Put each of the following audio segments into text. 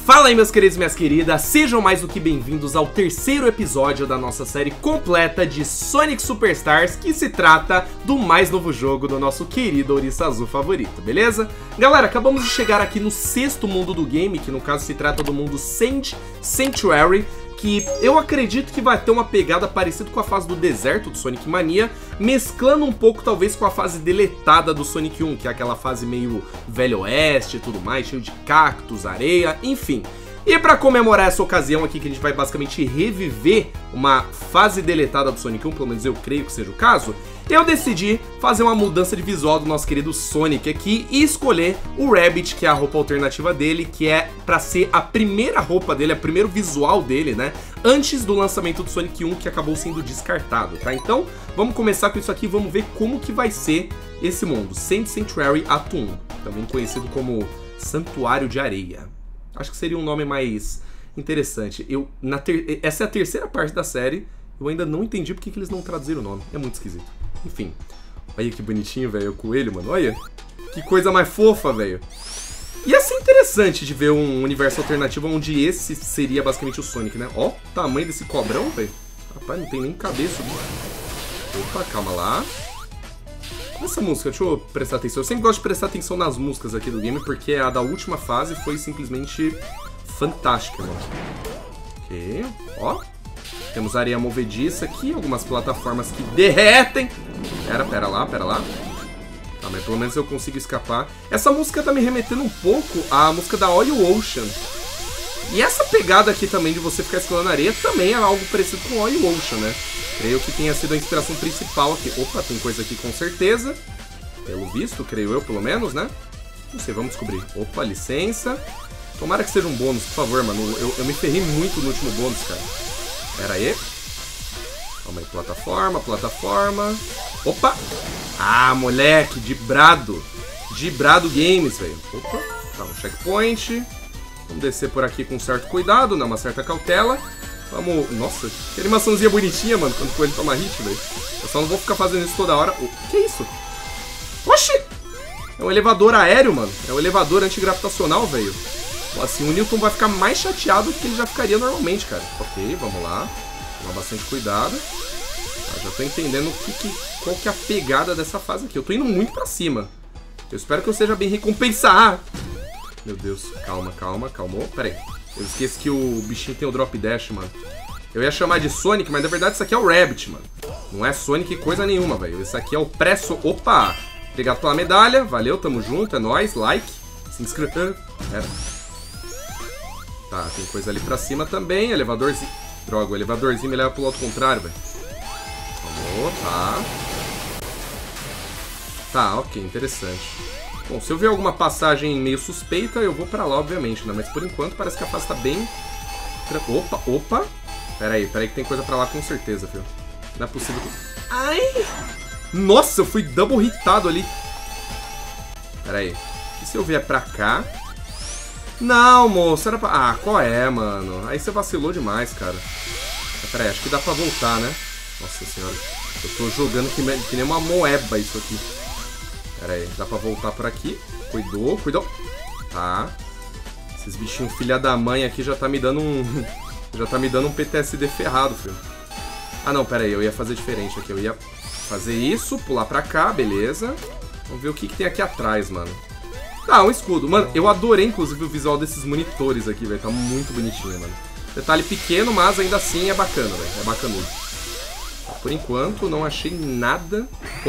Fala aí, meus queridos e minhas queridas, sejam mais do que bem-vindos ao terceiro episódio da nossa série completa de Sonic Superstars, que se trata do mais novo jogo do nosso querido ouriço azul favorito, beleza? Galera, acabamos de chegar aqui no sexto mundo do game, que no caso se trata do mundo Sand Sanctuary, que eu acredito que vai ter uma pegada parecida com a fase do deserto do Sonic Mania, mesclando um pouco talvez com a fase deletada do Sonic 1, que é aquela fase meio Velho Oeste e tudo mais, cheio de cactos, areia, enfim. E pra comemorar essa ocasião aqui, que a gente vai basicamente reviver uma fase deletada do Sonic 1, pelo menos eu creio que seja o caso, eu decidi fazer uma mudança de visual do nosso querido Sonic aqui e escolher o Rabbit, que é a roupa alternativa dele, que é pra ser a primeira roupa dele, o primeiro visual dele, né, antes do lançamento do Sonic 1, que acabou sendo descartado, tá? Então, vamos começar com isso aqui e vamos ver como que vai ser esse mundo, Sand Sanctuary Ato 1, também conhecido como Santuário de Areia. Acho que seria um nome mais interessante. Essa é a terceira parte da série. Eu ainda não entendi porque que eles não traduziram o nome. É muito esquisito. Enfim. Olha que bonitinho, velho. O coelho, mano. Olha. Que coisa mais fofa, velho. Ia ser interessante de ver um universo alternativo onde esse seria basicamente o Sonic, né? Ó, o tamanho desse cobrão, velho. Rapaz, não tem nem cabeça. Opa, calma lá. Essa música, deixa eu prestar atenção. Eu sempre gosto de prestar atenção nas músicas aqui do game, porque a da última fase foi simplesmente fantástica, mano. Ok, ó. Temos areia movediça aqui, algumas plataformas que derretem. Pera lá. Tá, mas pelo menos eu consigo escapar. Essa música tá me remetendo um pouco à música da Oil Ocean. E essa pegada aqui também de você ficar escalando areia também é algo parecido com Oil Ocean, né? Creio que tenha sido a inspiração principal aqui. Opa, tem coisa aqui com certeza. Pelo visto, creio eu, pelo menos, né? Não sei, vamos descobrir. Opa, licença. Tomara que seja um bônus, por favor, mano. Eu me ferrei muito no último bônus, cara. Pera aí. Calma aí, plataforma. Opa! Ah, moleque, Dibrado. Dibrado Games, velho. Opa, tá um checkpoint. Vamos descer por aqui com certo cuidado, né? Uma certa cautela. Vamos... Nossa, que animaçãozinha bonitinha, mano, quando o coelho toma hit, velho. Eu só não vou ficar fazendo isso toda hora. Que isso? Oxi! É um elevador aéreo, mano. É um elevador antigravitacional, velho. Assim, o Newton vai ficar mais chateado do que ele já ficaria normalmente, cara. Ok, vamos lá. Tomar bastante cuidado. Já tô entendendo qual que é a pegada dessa fase aqui. Eu tô indo muito pra cima. Eu espero que eu seja bem recompensado. Meu Deus, calmou. Pera aí. Eu esqueci que o bichinho tem o drop dash, mano. Eu ia chamar de Sonic, mas na verdade isso aqui é o Rabbit, mano. Não é Sonic coisa nenhuma, velho. Esse aqui é o presso... Opa! Obrigado pela medalha. Valeu, tamo junto. É nóis. Like. Se inscreva. Pera. Tá, tem coisa ali pra cima também. Elevadorzinho. Droga, o elevadorzinho me leva pro lado contrário, velho. Vamos, tá. Tá, ok, interessante. Bom, se eu ver alguma passagem meio suspeita, eu vou pra lá, obviamente, né? Mas por enquanto parece que a fase tá bem... Opa! Pera aí que tem coisa pra lá com certeza, filho. Não é possível que... Ai! Nossa, eu fui double hitado ali. Pera aí. E se eu vier pra cá? Não, moço, era pra... Ah, qual é, mano? Aí você vacilou demais, cara. Pera aí, acho que dá pra voltar, né? Nossa senhora. Eu tô jogando que nem uma moeba isso aqui. Pera aí, dá pra voltar por aqui. Cuidou. Tá. Esses bichinhos filha da mãe aqui já tá me dando um... já tá me dando um PTSD ferrado, filho. Ah, não, pera aí, eu ia fazer diferente aqui. Eu ia fazer isso, pular pra cá, beleza. Vamos ver o que tem aqui atrás, mano. Tá, um escudo. Mano, eu adorei, inclusive, o visual desses monitores aqui, velho. Tá muito bonitinho, mano. Detalhe pequeno, mas ainda assim é bacana, velho. É bacanudo. Por enquanto, não achei nada.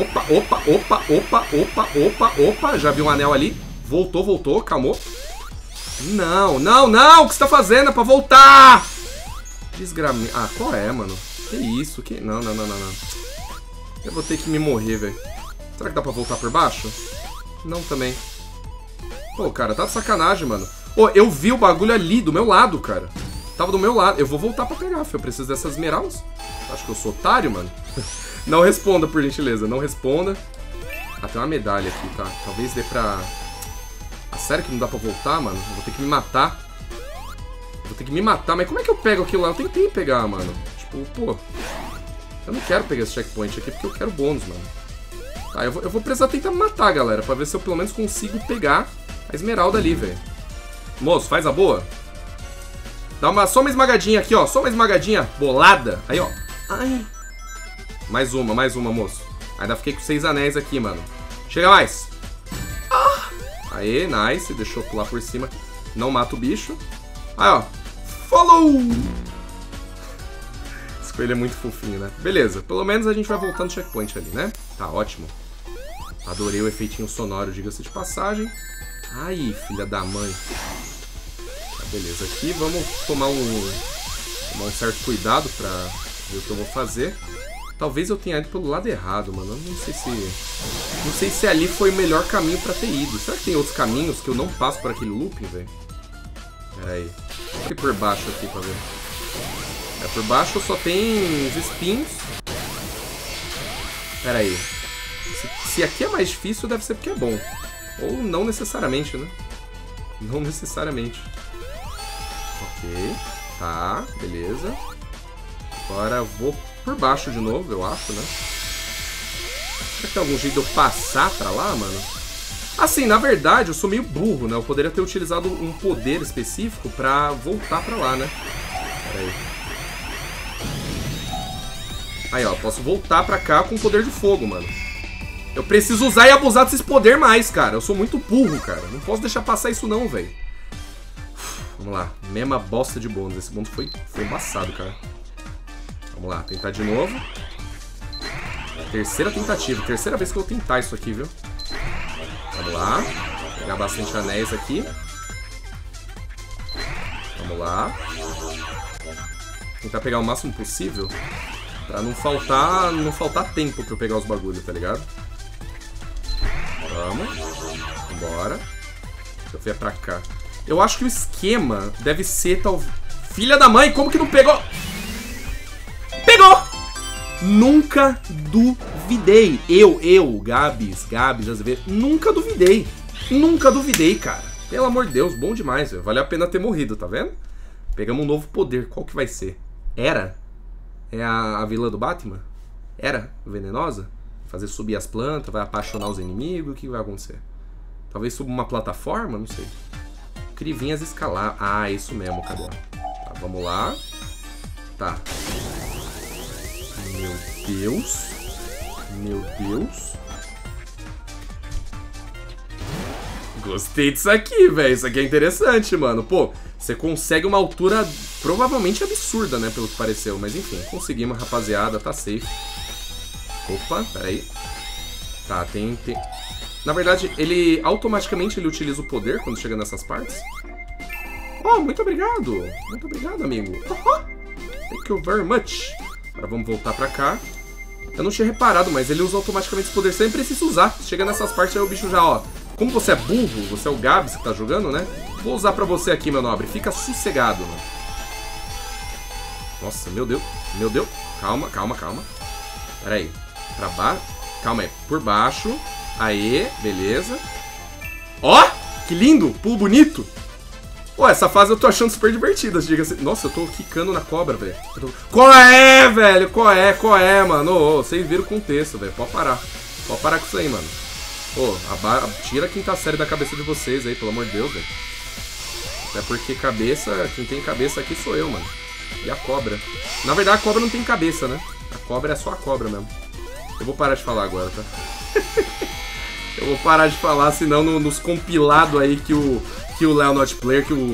Opa. Já vi um anel ali. Voltou. Calmou. Não. O que você tá fazendo? É pra voltar! Desgrame... Ah, qual é, mano? Que isso? Não. Eu vou ter que me morrer, velho. Será que dá pra voltar por baixo? Não, também. Pô, cara, tá de sacanagem, mano. Pô, eu vi o bagulho ali, do meu lado, cara. Tava do meu lado. Eu vou voltar pra pegar, filho. Eu preciso dessas esmeraldas. Acho que eu sou otário, mano. Não responda, por gentileza. Não responda. Ah, tem uma medalha aqui, tá? Talvez dê pra... Ah, sério que não dá pra voltar, mano? Eu vou ter que me matar. Mas como é que eu pego aquilo lá? Eu tentei pegar, mano. Tipo, pô... Eu não quero pegar esse checkpoint aqui porque eu quero bônus, mano. Tá, eu vou precisar tentar me matar, galera. Pra ver se eu pelo menos consigo pegar a esmeralda ali, velho. Moço, faz a boa. Dá só uma esmagadinha aqui, ó. Só uma esmagadinha bolada. Aí, ó. Ai. Mais uma, moço. Ainda fiquei com 6 anéis aqui, mano. Chega mais. Ah. Aê, nice. Deixou pular por cima. Não mata o bicho. Aí, ó. Follow! Esse coelho é muito fofinho, né? Beleza. Pelo menos a gente vai voltando no checkpoint ali, né? Tá, ótimo. Adorei o efeitinho sonoro, diga-se de passagem. Ai, filha da mãe. Tá, beleza. Aqui vamos tomar um certo cuidado pra ver o que eu vou fazer. Talvez eu tenha ido pelo lado errado, mano. Eu não sei se ali foi o melhor caminho pra ter ido. Será que tem outros caminhos que eu não passo por aquele looping, velho? Pera aí. Vou ir por baixo aqui pra ver. É, por baixo só tem os espinhos. Pera aí. Se aqui é mais difícil, deve ser porque é bom. Ou não necessariamente, né? Não necessariamente. Ok. Tá, beleza. Agora eu vou por baixo de novo, eu acho, né? Será que tem algum jeito de eu passar pra lá, mano? Assim, na verdade, eu sou meio burro, né? Eu poderia ter utilizado um poder específico pra voltar pra lá, né? Pera aí. Aí, ó, posso voltar pra cá com o poder de fogo, mano. Eu preciso usar e abusar desses poderes mais, cara. Eu sou muito burro, cara. Não posso deixar passar isso não, velho. Vamos lá. Mesma bosta de bônus. Esse bônus foi embaçado, cara. Vamos lá. Tentar de novo. Terceira tentativa. Terceira vez que eu vou tentar isso aqui, viu? Vamos lá. Pegar bastante anéis aqui. Vamos lá. Tentar pegar o máximo possível. Pra não faltar tempo pra eu pegar os bagulhos, tá ligado? Vamos. Vambora. Deixa eu ver pra cá. Eu acho que o esquema deve ser tal... Filha da mãe, como que não pegou? Pegou! Nunca duvidei. Gabs Azevedo, nunca duvidei. Nunca duvidei, cara. Pelo amor de Deus, bom demais, velho. Valeu a pena ter morrido, tá vendo? Pegamos um novo poder. Qual que vai ser? Era? É a vilã do Batman? Era? Venenosa? Fazer subir as plantas, vai apaixonar os inimigos, o que vai acontecer? Talvez suba uma plataforma? Não sei. Crivinhas escalar. Ah, isso mesmo, cadê? Tá, vamos lá. Tá. Meu Deus. Meu Deus. Gostei disso aqui, velho. Isso aqui é interessante, mano. Pô, você consegue uma altura provavelmente absurda, né? Pelo que pareceu. Mas enfim, conseguimos, rapaziada. Tá safe. Opa, peraí. Tá, tem... Na verdade, ele automaticamente utiliza o poder quando chega nessas partes. Oh, muito obrigado. Muito obrigado, amigo. Thank you very much. Agora vamos voltar pra cá. Eu não tinha reparado, mas ele usa automaticamente esse poder. Você nem precisa usar. Chega nessas partes, aí o bicho já, ó. Como você é burro, você é o Gabs que tá jogando, né? Vou usar pra você aqui, meu nobre. Fica sossegado, mano. Nossa, meu Deus. Meu Deus. Calma, calma, calma. Pera aí. Pra baixo. Calma aí. Por baixo. Aê, beleza. Ó, que lindo. Pulo bonito. Pô, essa fase eu tô achando super divertida, diga-se. Nossa, eu tô quicando na cobra, velho. Qual é, velho? Qual é, mano? Ô, vocês viram o contexto, velho. Pode parar. Pode parar com isso aí, mano. Pô, tira a quinta série da cabeça de vocês aí, pelo amor de Deus, velho. Até porque cabeça, quem tem cabeça aqui sou eu, mano. E a cobra. Na verdade, a cobra não tem cabeça, né? A cobra é só a cobra mesmo. Eu vou parar de falar agora, tá? Eu vou parar de falar, senão nos compilados aí que o Léo Not Player, que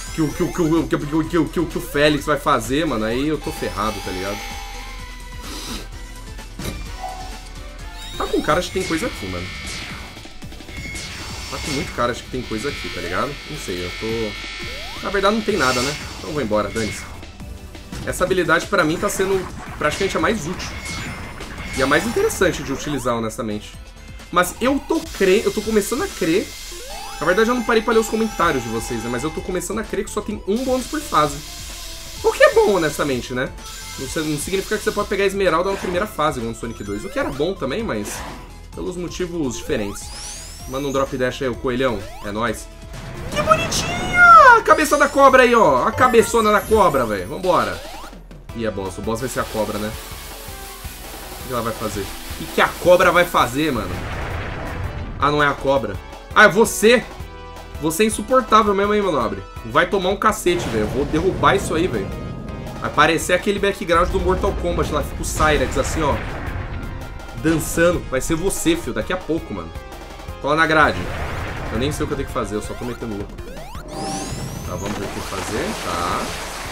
o Félix vai fazer, mano, aí eu tô ferrado, tá ligado? Tá com cara de que tem coisa aqui, mano. Tá com muito cara de que tem coisa aqui, tá ligado? Não sei, eu tô... Na verdade não tem nada, né? Então eu vou embora, dane-se. Essa habilidade pra mim tá sendo praticamente a mais útil. E a mais interessante de utilizar, honestamente. Mas eu tô começando a crer... Na verdade eu não parei pra ler os comentários de vocês, né? Mas eu tô começando a crer que só tem um bônus por fase. O que é bom, honestamente, né? Não significa que você pode pegar a esmeralda na primeira fase, igual no Sonic 2. O que era bom também, mas pelos motivos diferentes. Manda um drop dash aí, o coelhão. É nóis. Que bonitinha! A cabeça da cobra aí, ó. A cabeçona da cobra, velho. Vambora. Ih, é boss. O boss vai ser a cobra, né? O que ela vai fazer? O que a cobra vai fazer, mano? Ah, não é a cobra. Ah, é você? Você é insuportável mesmo, hein, meu nobre. Vai tomar um cacete, velho. Eu vou derrubar isso aí, velho. Vai parecer aquele background do Mortal Kombat lá. Fica o Cyrax assim, ó. Dançando. Vai ser você, filho. Daqui a pouco, mano. Cola na grade. Eu nem sei o que eu tenho que fazer. Eu só tô metendo louco. Tá, vamos ver o que tem que fazer. Tá.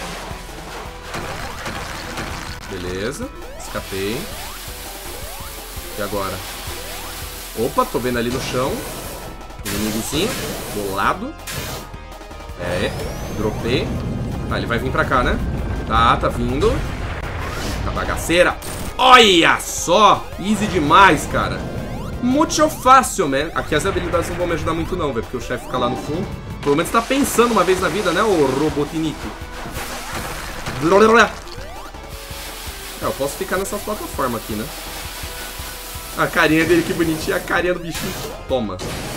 Beleza. Escapei. E agora? Opa, tô vendo ali no chão. Inimigozinho. Do lado. É. Dropei. Tá, ele vai vir pra cá, né? Tá, tá vindo. Tá bagaceira. Olha só! Easy demais, cara. Muito fácil, man. Aqui as habilidades não vão me ajudar muito não, velho. Porque o chefe fica lá no fundo. Pelo menos tá pensando uma vez na vida, né, ô Robotnik? É, eu posso ficar nessa plataforma aqui, né? A carinha dele, que bonitinha. A carinha do bichinho. Toma.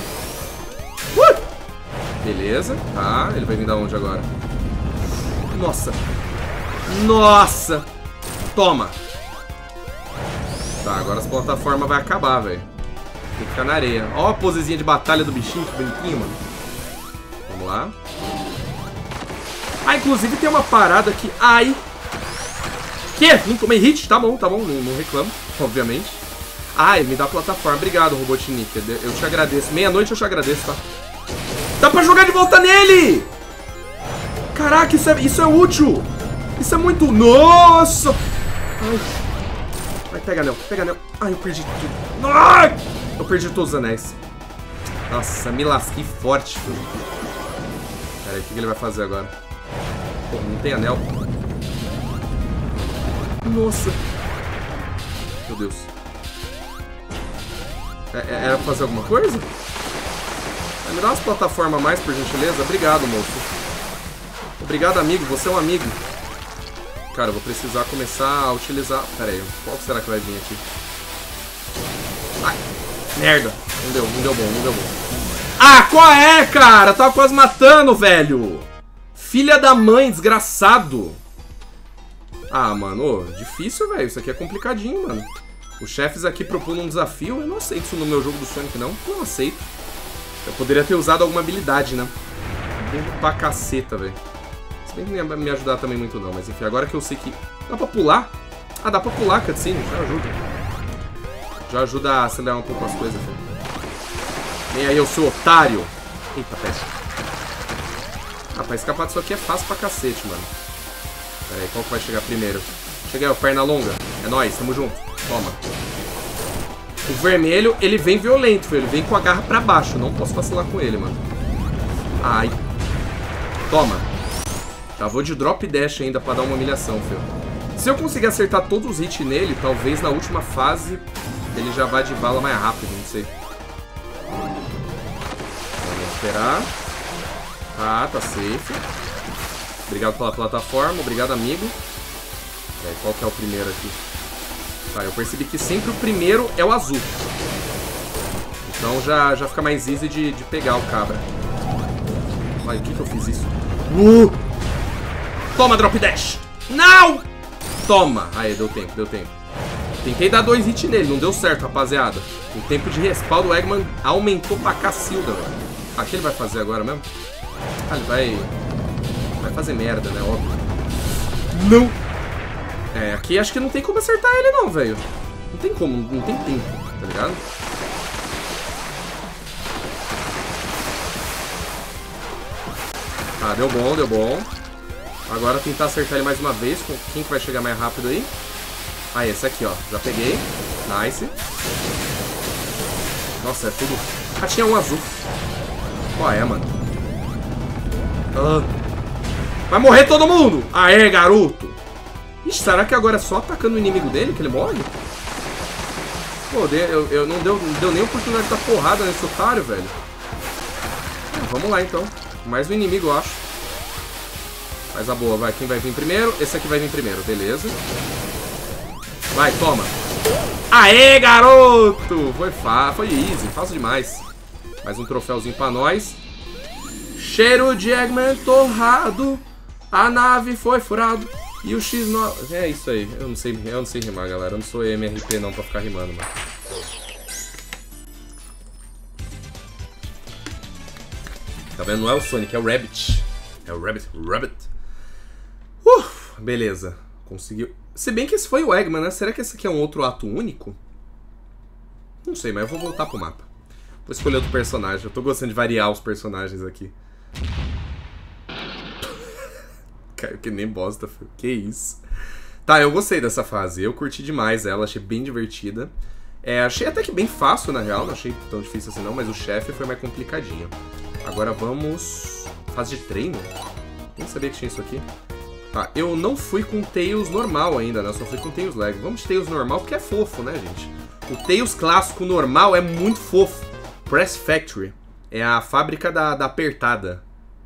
Beleza. Tá, ele vai vir da onde agora? Nossa. Nossa. Toma. Tá, agora as plataformas vai acabar, velho. Tem que ficar na areia. Ó a posezinha de batalha do bichinho, que bonitinho, mano. Vamos lá. Ah, inclusive tem uma parada aqui. Ai. Que? Não tomei hit? Tá bom, não reclamo, obviamente. Ai, me dá plataforma. Obrigado, Robotnik. Eu te agradeço. Meia-noite eu te agradeço, tá? Dá pra jogar de volta nele! Caraca, isso é útil! Isso é muito... Nossa! Ai. Vai, pega anel, pega anel. Ai, eu perdi tudo. Ai! Eu perdi todos os anéis. Nossa, me lasquei forte, filho. Pera aí, o que ele vai fazer agora? Pô, não tem anel. Nossa. Meu Deus. Era pra fazer alguma coisa? Me dá umas plataformas a mais, por gentileza. Obrigado, moço. Obrigado, amigo. Você é um amigo. Cara, eu vou precisar começar a utilizar... Pera aí, qual será que vai vir aqui? Ai, merda. Não deu bom, não deu bom. Ah, qual é, cara? Tava quase matando, velho. Filha da mãe, desgraçado. Ah, mano, ô, difícil, velho. Isso aqui é complicadinho, mano. Os chefes aqui propondo um desafio. Eu não aceito isso no meu jogo do Sonic, não. Não aceito. Eu poderia ter usado alguma habilidade, né? Burro pra caceta, velho. Se bem que não ia me ajudar também muito, não. Mas enfim, agora que eu sei que... Dá pra pular? Ah, dá pra pular, cutscene. Já ajuda. Já ajuda a acelerar um pouco as coisas, velho. Vem aí, eu sou otário. Eita, peste. Ah, pra escapar disso aqui é fácil pra cacete, mano. Pera aí, qual que vai chegar primeiro? Cheguei, ó, perna longa. É nóis, tamo junto. Toma. O vermelho, ele vem violento, filho. Ele vem com a garra pra baixo. Não posso vacilar com ele, mano. Ai. Toma. Já vou de drop dash ainda pra dar uma humilhação, filho. Se eu conseguir acertar todos os hits nele, talvez na última fase ele já vá de bala mais rápido, não sei. Vamos esperar. Ah, tá safe. Obrigado pela plataforma, obrigado, amigo. Qual que é o primeiro aqui? Tá, eu percebi que sempre o primeiro é o azul. Então já fica mais easy de pegar o cabra. Ai, o que eu fiz isso? Toma, drop dash! Não! Toma! Aí, deu tempo, deu tempo. Tentei dar 2 hits nele, não deu certo, rapaziada. O tempo de respaldo do Eggman aumentou pra cacilda, velho. Ah, o que ele vai fazer agora mesmo? Ah, ele vai fazer merda, né? Óbvio. Não! É, aqui acho que não tem como acertar ele não, velho. Não tem como, não tem tempo, tá ligado? Tá, deu bom, deu bom. Agora tentar acertar ele mais uma vez. Com quem que vai chegar mais rápido aí? Ah, esse aqui, ó. Já peguei. Nice. Nossa, é tudo... Ah, tinha um azul. Qual é, mano? Vai morrer todo mundo! Aê, garoto! Ixi, será que agora é só atacando o inimigo dele que ele morre? Pô, não deu nem oportunidade de dar porrada nesse otário, velho. Vamos lá, então. Mais um inimigo, eu acho. Faz a boa, vai. Quem vai vir primeiro? Esse aqui vai vir primeiro, beleza. Vai, toma. Aê, garoto! Foi easy, fácil demais. Mais um troféuzinho pra nós. Cheiro de Eggman torrado. A nave foi furado. E o X9... É isso aí. Eu não sei rimar, galera. Eu não sou MRP não pra ficar rimando, mano. Tá vendo? Não é o Sonic, é o Rabbit. É o Rabbit. Beleza. Conseguiu. Se bem que esse foi o Eggman, né? Será que esse aqui é um outro ato único? Não sei, mas eu vou voltar pro mapa. Vou escolher outro personagem. Eu tô gostando de variar os personagens aqui. Caiu que nem bosta, filho. Que isso. Tá, eu gostei dessa fase. Eu curti demais ela, achei bem divertida. Achei até que bem fácil, na real. Não achei tão difícil assim não, mas o chefe foi mais complicadinho. Agora vamos... Fase de treino? Nem sabia que tinha isso aqui. Tá, eu não fui com Tails normal ainda, né? Só fui com Tails Lego. Vamos de Tails normal porque é fofo, né, gente? O Tails clássico normal é muito fofo. Press Factory. É a fábrica da apertada.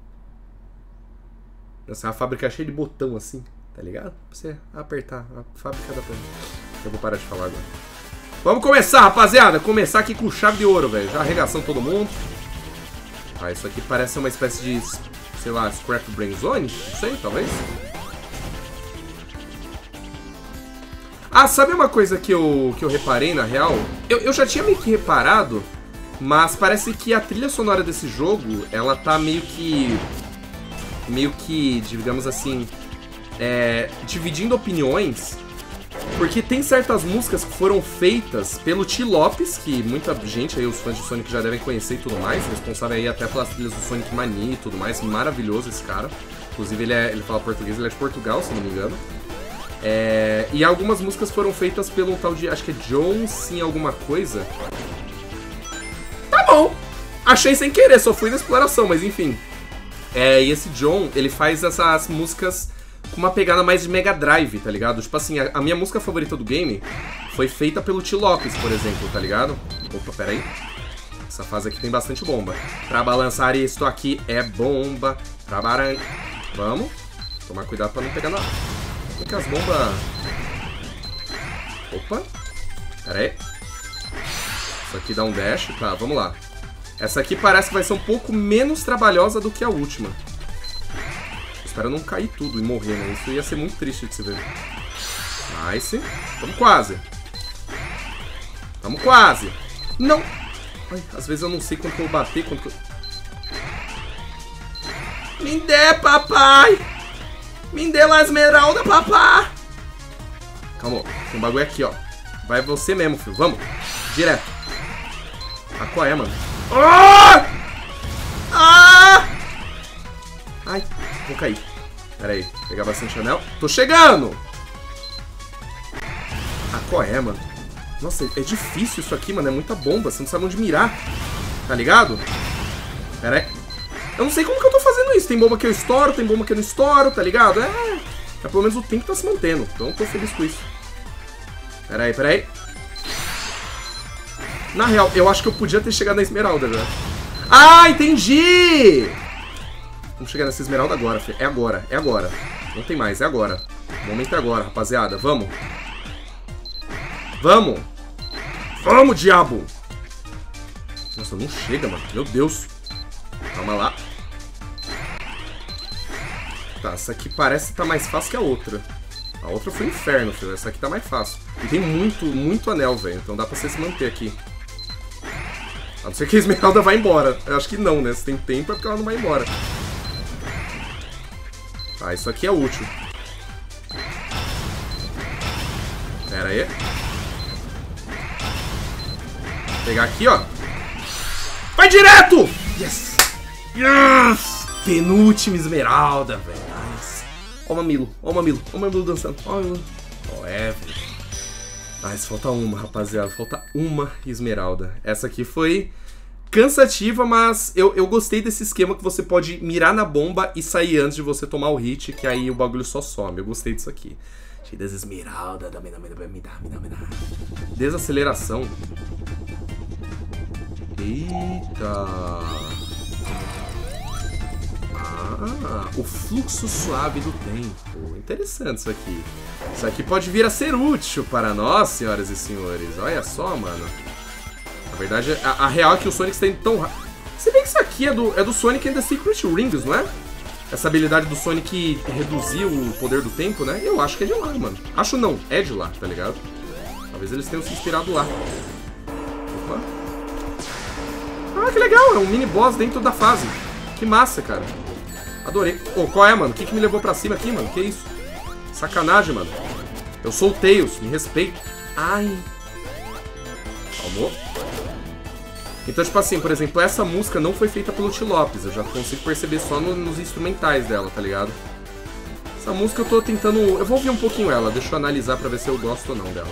Essa é uma fábrica cheia de botão assim, tá ligado? Pra você apertar. A fábrica da apertada. Eu vou parar de falar agora. Vamos começar, rapaziada. Começar aqui com chave de ouro, velho. Já arregaçando todo mundo. Ah, isso aqui parece uma espécie de, sei lá, Scrap Brain Zone? Não sei, talvez. Ah, sabe uma coisa que eu reparei, na real? Eu já tinha meio que reparado, mas parece que a trilha sonora desse jogo, ela tá meio que, digamos assim, dividindo opiniões, porque tem certas músicas que foram feitas pelo T. Lopes, que muita gente aí, os fãs de Sonic já devem conhecer e tudo mais, responsável aí até pelas trilhas do Sonic Mania e tudo mais, maravilhoso esse cara. Inclusive ele fala português, ele é de Portugal, se não me engano. E algumas músicas foram feitas pelo tal de, acho que é John Sim alguma coisa. Tá bom, achei sem querer, só fui na exploração, mas enfim. E esse John, ele faz essas músicas com uma pegada mais de Mega Drive, tá ligado? Tipo assim, a minha música favorita do game foi feita pelo T. Lopes, por exemplo, tá ligado? Opa, pera aí. Essa fase aqui tem bastante bomba. Pra balançar isto aqui é bomba. Vamos. Tomar cuidado pra não pegar nada. Porque as bombas... Opa. Pera aí. Isso aqui dá um dash. Tá, vamos lá. Essa aqui parece que vai ser um pouco menos trabalhosa do que a última. Espero não cair tudo e morrer, né? Isso ia ser muito triste de se ver. Nice. Tamo quase. Tamo quase. Não. Ai, às vezes eu não sei quando que eu vou bater, quando que eu... Me dê, papai! Me dê lá esmeralda, papá! Calma, tem um bagulho aqui, ó. Vai você mesmo, filho. Vamos. Direto. Ah, qual é, mano? Ah! Ah! Ai, vou cair. Pera aí, pegar bastante anel. Tô chegando! Ah, qual é, mano? Nossa, é difícil isso aqui, mano. É muita bomba, você não sabe onde mirar. Tá ligado? Pera aí. Eu não sei como que eu tô fazendo isso. Tem bomba que eu estouro, tem bomba que eu não estouro, tá ligado? Mas pelo menos o tempo tá se mantendo. Então eu tô feliz com isso. Pera aí, pera aí. Na real, eu acho que eu podia ter chegado na esmeralda já. Ah, entendi! Vamos chegar nessa esmeralda agora, filho. É agora, é agora. Não tem mais, é agora. O momento é agora, rapaziada. Vamos. Vamos! Vamos, diabo! Nossa, não chega, mano. Meu Deus. Calma lá. Tá, essa aqui parece que tá mais fácil que a outra. A outra foi um inferno, filho. Essa aqui tá mais fácil. E tem muito anel, velho. Então dá pra você se manter aqui. A não ser que a esmeralda vai embora. Eu acho que não, né? Se tem tempo é porque ela não vai embora. Tá, isso aqui é útil. Pera aí. Vou pegar aqui, ó. Vai direto! Yes! Yes! Penúltima esmeralda, velho. Nice. Ó o mamilo, ó o mamilo. Ó o mamilo dançando. Ó o mamilo. Ó, velho. Mas falta uma, rapaziada. Falta uma esmeralda. Essa aqui foi cansativa, mas eu gostei desse esquema que você pode mirar na bomba e sair antes de você tomar o hit, que aí o bagulho só some. Eu gostei disso aqui. Cheio das esmeraldas. Me dá. Desaceleração. Eita. Ah, o fluxo suave do tempo. Interessante isso aqui. Isso aqui pode vir a ser útil para nós, senhoras e senhores. Olha só, mano. Na verdade, a real é que o Sonic está indo tão rápido. Se bem que isso aqui é do Sonic and the Secret Rings, não é? Essa habilidade do Sonic reduzir o poder do tempo, né? Eu acho que é de lá, mano. Acho não, é de lá, tá ligado? Talvez eles tenham se inspirado lá. Opa. Ah, que legal, é um mini boss dentro da fase. Que massa, cara. Adorei. Ô, qual é, mano? O que me levou pra cima aqui, mano? Que isso? Sacanagem, mano. Eu sou o Tails, me respeita. Ai. Calmou. Então, tipo assim, por exemplo, essa música não foi feita pelo Tio Lopes. Eu já consigo perceber só nos instrumentais dela, tá ligado? Essa música eu tô tentando... Eu vou ouvir um pouquinho ela, deixa eu analisar pra ver se eu gosto ou não dela.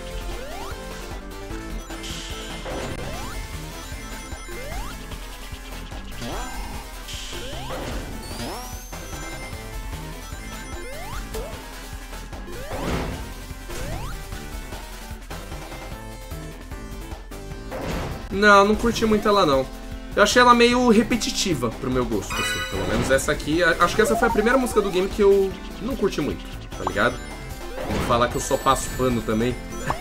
Não curti muito ela, não. Eu achei ela meio repetitiva pro meu gosto, assim. Pelo menos essa aqui... Acho que essa foi a primeira música do game que eu não curti muito, tá ligado? Vou falar que eu só passo pano também.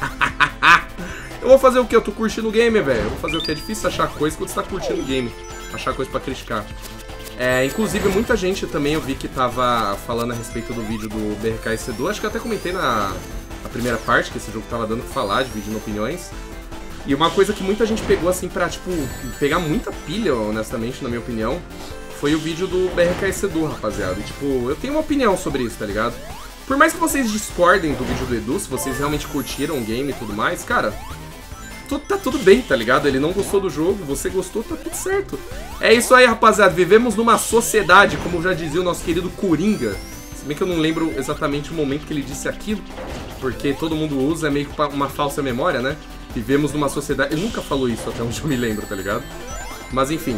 Eu vou fazer o quê? Eu tô curtindo o game, velho. Eu vou fazer o quê? É difícil achar coisa quando você tá curtindo o game. Achar coisa pra criticar. Inclusive, muita gente também eu vi que tava falando a respeito do vídeo do BRK Sedu. Acho que eu até comentei na primeira parte que esse jogo tava dando pra falar, dividindo opiniões. E uma coisa que muita gente pegou, assim, pra, tipo, pegar muita pilha, honestamente, na minha opinião, foi o vídeo do BRK Sedu, rapaziada. E, tipo, eu tenho uma opinião sobre isso, tá ligado? Por mais que vocês discordem do vídeo do Edu, se vocês realmente curtiram o game e tudo mais, cara, tá tudo bem, tá ligado? Ele não gostou do jogo, você gostou, tá tudo certo. É isso aí, rapaziada. Vivemos numa sociedade, como já dizia o nosso querido Coringa. Se bem que eu não lembro exatamente o momento que ele disse aquilo, porque todo mundo usa, é meio que uma falsa memória, né? Vivemos numa sociedade... Ele nunca falou isso até onde eu me lembro, tá ligado? Mas enfim.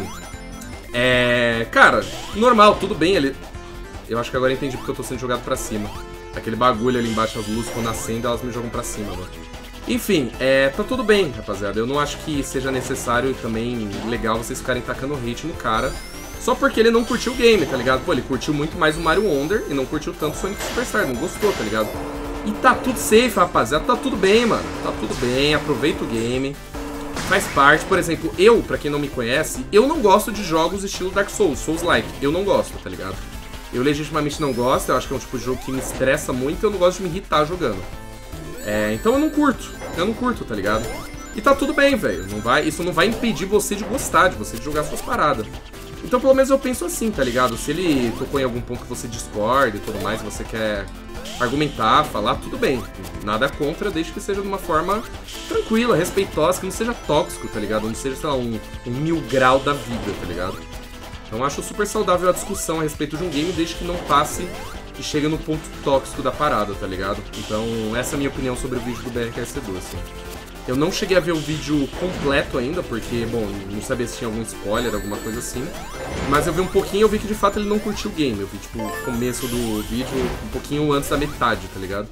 Cara, normal, tudo bem. Eu acho que agora eu entendi porque eu tô sendo jogado pra cima. Aquele bagulho ali embaixo, as luzes, quando acendem, elas me jogam pra cima, mano. Enfim, tá tudo bem, rapaziada. Eu não acho que seja necessário e também legal vocês ficarem tacando hate no cara só porque ele não curtiu o game, tá ligado? Pô, ele curtiu muito mais o Mario Wonder e não curtiu tanto o Sonic Superstar, não gostou, tá ligado? E tá tudo safe, rapaziada. Tá tudo bem, mano. Tá tudo bem. Aproveita o game. Faz parte. Por exemplo, eu, pra quem não me conhece, eu não gosto de jogos estilo Dark Souls, Souls-like. Eu não gosto, tá ligado? Eu legitimamente não gosto. Eu acho que é um tipo de jogo que me estressa muito e eu não gosto de me irritar jogando. Então eu não curto. Eu não curto, tá ligado? E tá tudo bem, velho. Isso não vai impedir você de gostar, de você de jogar suas paradas. Então pelo menos eu penso assim, tá ligado? Se ele tocou em algum ponto que você discorda e tudo mais, você quer... argumentar, falar, tudo bem. Nada contra, desde que seja de uma forma tranquila, respeitosa, que não seja tóxico, tá ligado? Não seja, sei lá, um 1000 grau da vida, tá ligado? Então eu acho super saudável a discussão a respeito de um game, desde que não passe e chegue no ponto tóxico da parada, tá ligado? Então essa é a minha opinião sobre o vídeo do BRK Sedu, assim. Eu não cheguei a ver o vídeo completo ainda, porque, bom, não sabia se tinha algum spoiler, alguma coisa assim. Mas eu vi um pouquinho e eu vi que de fato ele não curtiu o game. Eu vi, tipo, o começo do vídeo um pouquinho antes da metade, tá ligado?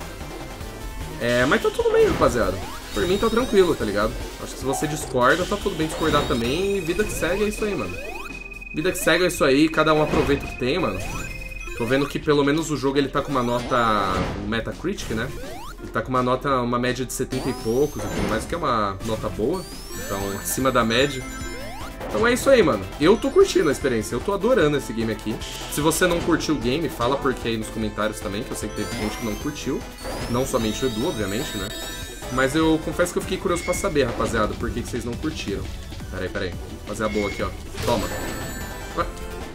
Mas tá tudo bem, rapaziada. Por mim tá tranquilo, tá ligado? Acho que se você discorda, tá tudo bem discordar também. E vida que segue é isso aí, mano. Vida que segue é isso aí, cada um aproveita o que tem, mano. Tô vendo que pelo menos o jogo ele tá com uma nota Metacritic, né? Ele tá com uma média de 70 e poucos e tudo mais, que é uma nota boa. Então, acima da média. Então é isso aí, mano. Eu tô curtindo a experiência, eu tô adorando esse game aqui. Se você não curtiu o game, fala porque aí nos comentários também, que eu sei que teve gente que não curtiu. Não somente o Edu, obviamente, né? Mas eu confesso que eu fiquei curioso pra saber, rapaziada, por que vocês não curtiram. Peraí. Vou fazer a boa aqui, ó. Toma. Ué?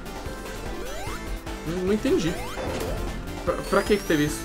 Não entendi. Pra que teve isso?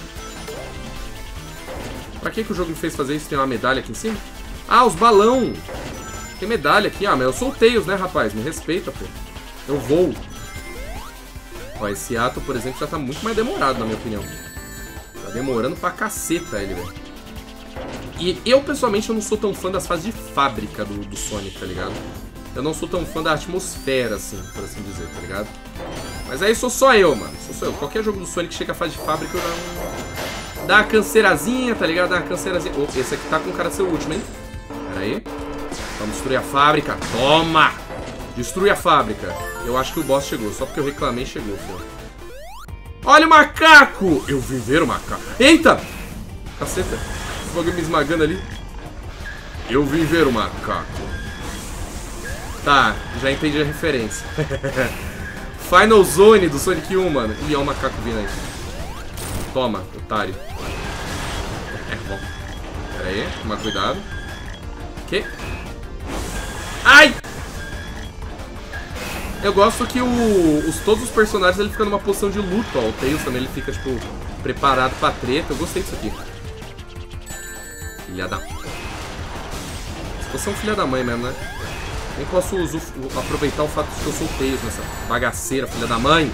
Pra que o jogo me fez fazer isso? Tem uma medalha aqui em cima? Ah, os balão! Tem medalha aqui. Ah, mas eu sou o Tails, né, rapaz? Me respeita, pô. Eu vou. Ó, esse ato, por exemplo, já tá muito mais demorado, na minha opinião. Tá demorando pra caceta ele, velho. E eu, pessoalmente, eu não sou tão fã das fases de fábrica do Sonic, tá ligado? Eu não sou tão fã da atmosfera, assim, por assim dizer, tá ligado? Mas aí sou só eu, mano. Sou só eu. Qualquer jogo do Sonic chega a fase de fábrica, eu não... Dá uma canseirazinha, tá ligado? Dá uma canseirazinha. Oh, esse aqui tá com cara de ser o último, hein? Pera aí. Vamos destruir a fábrica. Toma! Destrui a fábrica. Eu acho que o boss chegou. Só porque eu reclamei, chegou, filho. Olha o macaco! Eu vim ver o macaco. Eita! Caceta. Esse bagulho me esmagando ali. Eu vim ver o macaco. Tá, já entendi a referência. Final Zone do Sonic 1, mano. Ih, olha o macaco vindo aí. Toma, otário. Bom. Pera aí, toma cuidado. Que? Ai! Eu gosto que todos os personagens ele fica numa posição de luta, ó. O Tails também ele fica, tipo, preparado pra treta. Eu gostei disso aqui. Filha da... Você é um filho da mãe mesmo, né? Nem posso aproveitar o fato de que eu sou o Tails nessa bagaceira, filha da mãe.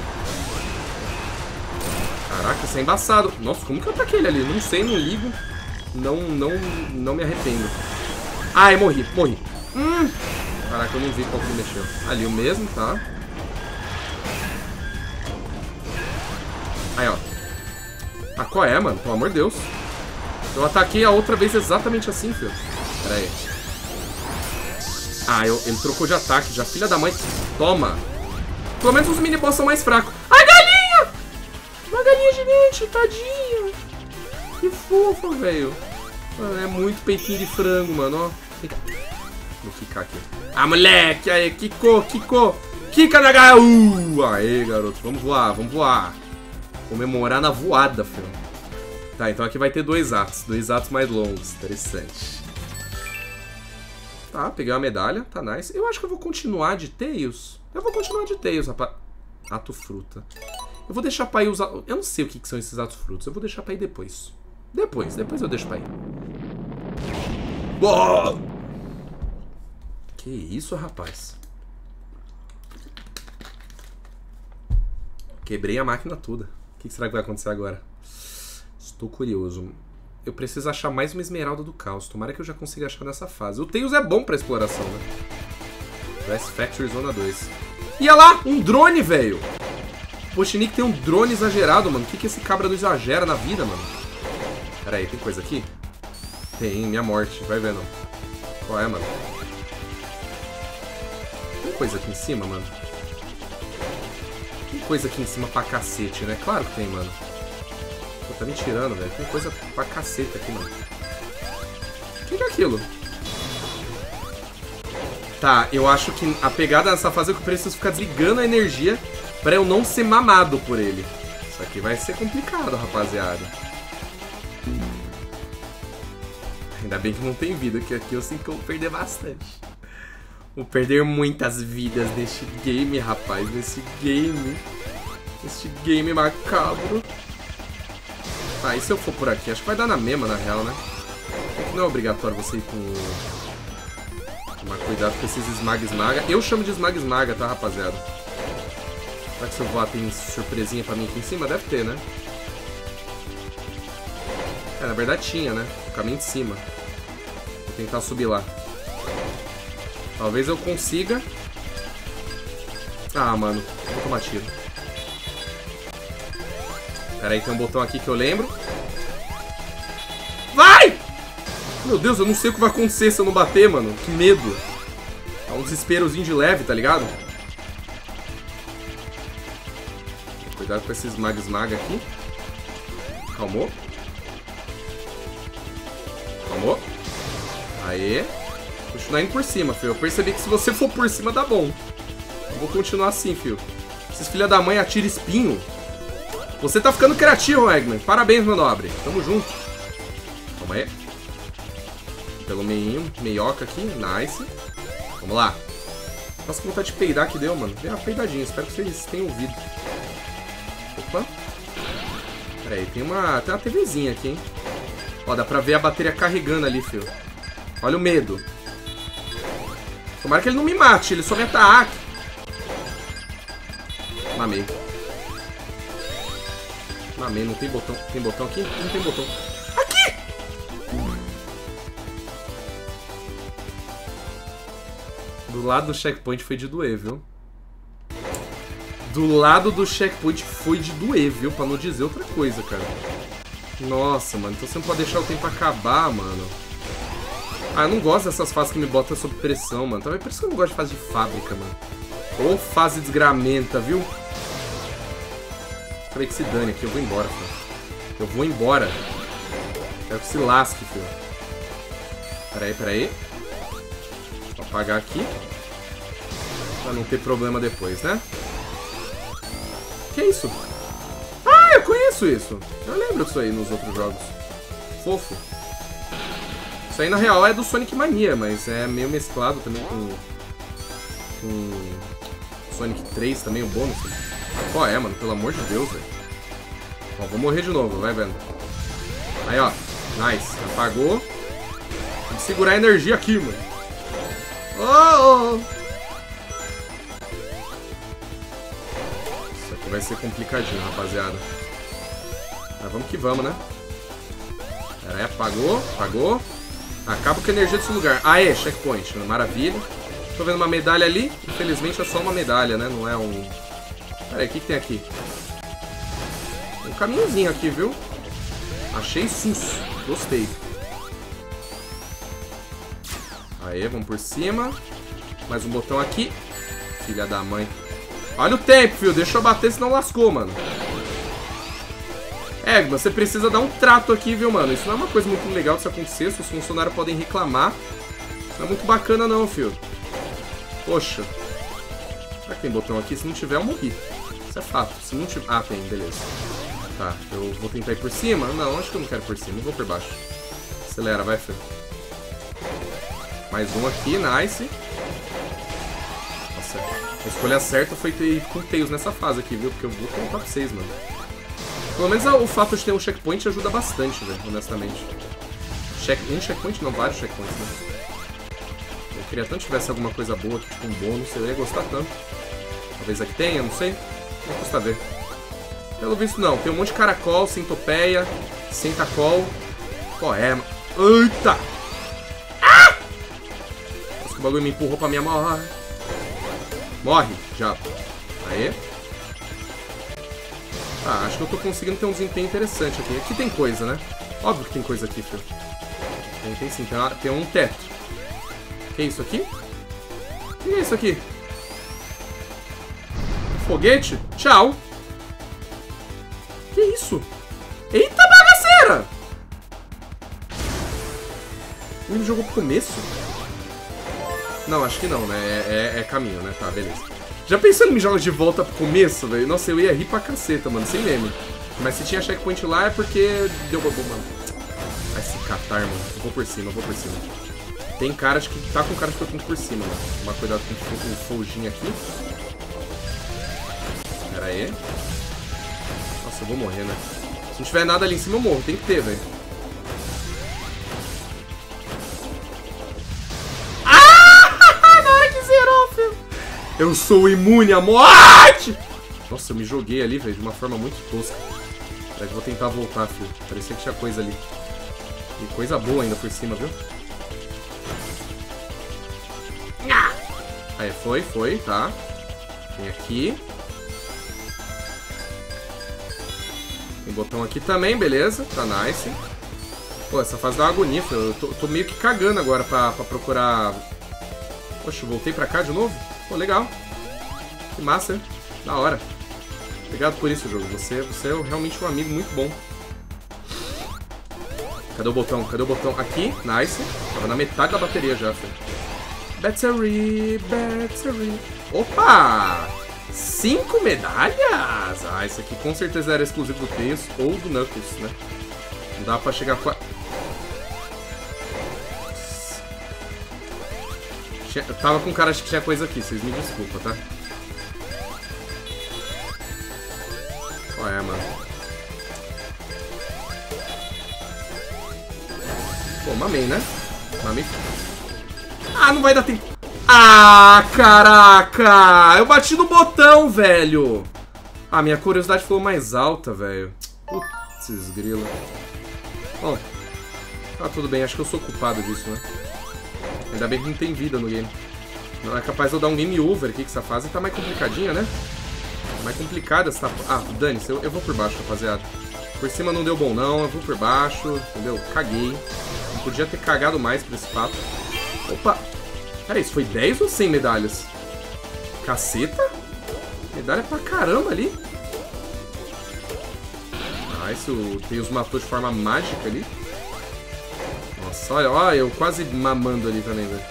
Caraca, isso é embaçado. Nossa, como que eu ataquei ele ali? Não sei, não ligo. Não me arrependo. Ai, morri. Caraca, eu não vi qual que me mexeu. Ali o mesmo, tá? Aí, ó. Ah, qual é, mano? Pelo amor de Deus. Eu ataquei a outra vez exatamente assim, filho. Pera aí. Ah, ele trocou de ataque já. Filha da mãe. Toma. Pelo menos os mini-boss são mais fracos. Ai, galinha! Uma galinha gigante, tadinha. Que fofa, velho. É muito peitinho de frango, mano, ó. Vou quicar aqui. Ah, moleque! Aí, quicou. Quica na gaia! Aê, garoto. Vamos voar. Comemorar na voada, filho. Tá, então aqui vai ter 2 atos. 2 atos mais longos. Interessante. Tá, peguei uma medalha. Tá nice. Eu acho que eu vou continuar de Tails. Rapaz. Ato fruta. Eu vou deixar pra ir usar... Eu não sei o que são esses atos frutos. Eu vou deixar pra ir depois. Depois eu deixo pra ir. Boa! Que isso, rapaz? Quebrei a máquina toda. O que será que vai acontecer agora? Estou curioso. Eu preciso achar mais uma esmeralda do caos. Tomara que eu já consiga achar nessa fase. O Tails é bom pra exploração, né? West Factory Zona 2. E olha lá! Um drone, velho! O Pochinic tem um drone exagerado, mano. O que esse cabra não exagera na vida, mano? Pera aí, tem coisa aqui? Tem, minha morte. Vai vendo. Qual é, mano? Tem coisa aqui em cima, mano? Tem coisa aqui em cima pra cacete, né? Claro que tem, mano. Pô, tá me tirando, velho. Tem coisa pra cacete aqui, mano. O que é aquilo? Tá, eu acho que a pegada nessa fase é que eu preciso ficar desligando a energia pra eu não ser mamado por ele. Isso aqui vai ser complicado, rapaziada. Ainda bem que não tem vida, que aqui eu sinto que eu vou perder bastante. Vou perder muitas vidas neste game, rapaz. Nesse game macabro. Tá, e se eu for por aqui? Acho que vai dar na mesma, na real, né? Não é obrigatório você ir com... Tomar cuidado com esses esmaga-esmaga. Eu chamo de esmaga-esmaga, tá, rapaziada? Será que se eu voar tem surpresinha pra mim aqui em cima? Deve ter, né? É, na verdade tinha, né? O caminho de cima. Vou tentar subir lá. Talvez eu consiga. Ah, mano. Vou tomar tiro. Pera aí, tem um botão aqui que eu lembro. Vai! Meu Deus, eu não sei o que vai acontecer se eu não bater, mano. Que medo. É um desesperozinho de leve, tá ligado? Cuidado com esses esmaga aqui. Calmou. Calmou. Aê. Continuar indo por cima, filho. Eu percebi que se você for por cima, dá bom. Eu vou continuar assim, filho. Esses filha da mãe atiram espinho. Você tá ficando criativo, Eggman. Parabéns, meu nobre. Tamo junto. Calma aí. Pelo meinho. Meioca aqui. Nice. Vamos lá. Nossa, que vontade de peidar que deu, mano. Deu uma peidadinha. Espero que vocês tenham ouvido. Opa. Pera aí. Tem uma TVzinha aqui, hein. Ó, dá pra ver a bateria carregando ali, filho. Olha o medo. Tomara que ele não me mate, ele só me ataque. Mamei. Mamei, não tem botão. Tem botão aqui? Não tem botão. Aqui! Do lado do checkpoint foi de doer, viu? Do lado do checkpoint foi de doer, viu? Pra não dizer outra coisa, cara. Nossa, mano. Então você não pode deixar o tempo acabar, mano. Ah, eu não gosto dessas fases que me botam sob pressão, mano. Também por isso que eu não gosto de fase de fábrica, mano. Ou fase desgramenta, viu? Peraí que se dane aqui. Eu vou embora, filho. Eu vou embora. Quero que se lasque, filho. Peraí. Vou apagar aqui. Pra não ter problema depois, né? Que é isso? Ah, eu conheço isso. Eu lembro disso aí nos outros jogos. Fofo. Isso aí na real é do Sonic Mania, mas é meio mesclado também com Sonic 3 também, o bônus. Qual é, mano? Pelo amor de Deus, velho. Ó, vou morrer de novo, vai vendo. Aí, ó. Nice. Apagou. Tem que segurar a energia aqui, mano. Oh! Isso aqui vai ser complicadinho, rapaziada. Mas vamos que vamos, né? Pera aí, apagou, apagou. Acaba com a energia desse lugar. Aê, checkpoint, maravilha. Tô vendo uma medalha ali. Infelizmente é só uma medalha, né? Não é um... Pera aí, o que tem aqui? Tem um caminhozinho aqui, viu? Achei sus. Gostei. Aê, vamos por cima. Mais um botão aqui. Filha da mãe. Olha o tempo, filho. Deixa eu bater, senão lascou, mano. É, você precisa dar um trato aqui, viu, mano? Isso não é uma coisa muito legal de se acontecer. Os funcionários podem reclamar. Isso não é muito bacana, não, filho. Poxa. Será que tem botão aqui? Se não tiver, eu morri. Isso é fato. Se não tiver... Ah, tem. Beleza. Tá. Eu vou tentar ir por cima? Não, acho que eu não quero ir por cima. Eu vou por baixo. Acelera, vai, filho. Mais um aqui. Nice. Nossa. A escolha certa foi ter ido com Tails nessa fase aqui, viu? Porque eu vou contar pra vocês, mano. Pelo menos o fato de ter um checkpoint ajuda bastante, velho, honestamente. Um checkpoint? Não, vários checkpoints, né? Eu queria tanto que tivesse alguma coisa boa, tipo um bônus, eu ia gostar tanto. Talvez aqui tenha, não sei. Não custa ver. Pelo visto, não. Tem um monte de caracol, centopeia, centacol. Qual é, mano? Eita! Ah! Acho que o bagulho me empurrou pra minha morte. Morre, já. Aê. Ah, acho que eu tô conseguindo ter um desempenho interessante aqui. Aqui tem coisa, né? Óbvio que tem coisa aqui, filho. Tem sim. Tem um teto. Que é isso aqui? O que é isso aqui? Foguete? Tchau. Que isso? Eita bagaceira! Ele jogou pro começo? Não, acho que não, né? É caminho, né? Tá, beleza. Já pensando em me jogar de volta pro começo, velho? Nossa, eu ia rir pra caceta, mano. Sem meme. Mas se tinha checkpoint lá é porque deu bobo, mano. Vai se catar, mano. Eu vou por cima, eu vou por cima. Tem cara de que tá com cara de que eu tenho que ir por cima, mano. Tomar cuidado com o foginho aqui. Pera aí. Nossa, eu vou morrer, né? Se não tiver nada ali em cima, eu morro. Tem que ter, velho. Eu sou imune à morte! Nossa, eu me joguei ali, velho, de uma forma muito tosca. Mas vou tentar voltar, filho. Parecia que tinha coisa ali. E coisa boa ainda por cima, viu? Aí, foi, tá. Tem aqui. Tem botão aqui também, beleza. Tá nice. Pô, essa fase dá uma agonia, filho. Eu tô meio que cagando agora pra procurar... Poxa, eu voltei pra cá de novo? Pô, legal. Que massa, hein? Da hora. Obrigado por isso, jogo. Você é realmente um amigo muito bom. Cadê o botão? Cadê o botão? Aqui. Nice. Tava na metade da bateria já, filho. Battery. Opa! 5 medalhas! Ah, esse aqui com certeza era exclusivo do Tails ou do Knuckles, né? Não dá pra chegar com a... Eu tava com cara de que tinha coisa aqui, vocês me desculpam, tá? Qual é, mano? Pô, mamei, né? Mamei. Ah, não vai dar tempo. Ah, caraca! Eu bati no botão, velho! Ah, minha curiosidade ficou mais alta, velho. Putz, grila. Bom, tá tudo bem, acho que eu sou culpado disso, né? Ainda bem que não tem vida no game. Não é capaz de eu dar um game over aqui, que essa fase tá mais complicadinha, né? Mais complicada essa... Ah, dane-se, eu vou por baixo, rapaziada. Por cima não deu bom não, eu vou por baixo, entendeu? Caguei. Não podia ter cagado mais por esse fato. Opa! Cara, isso foi 10 ou 100 medalhas? Caceta? Medalha pra caramba ali. Ah, isso o Tails matou de forma mágica ali. Nossa, olha, eu quase mamando ali também, velho.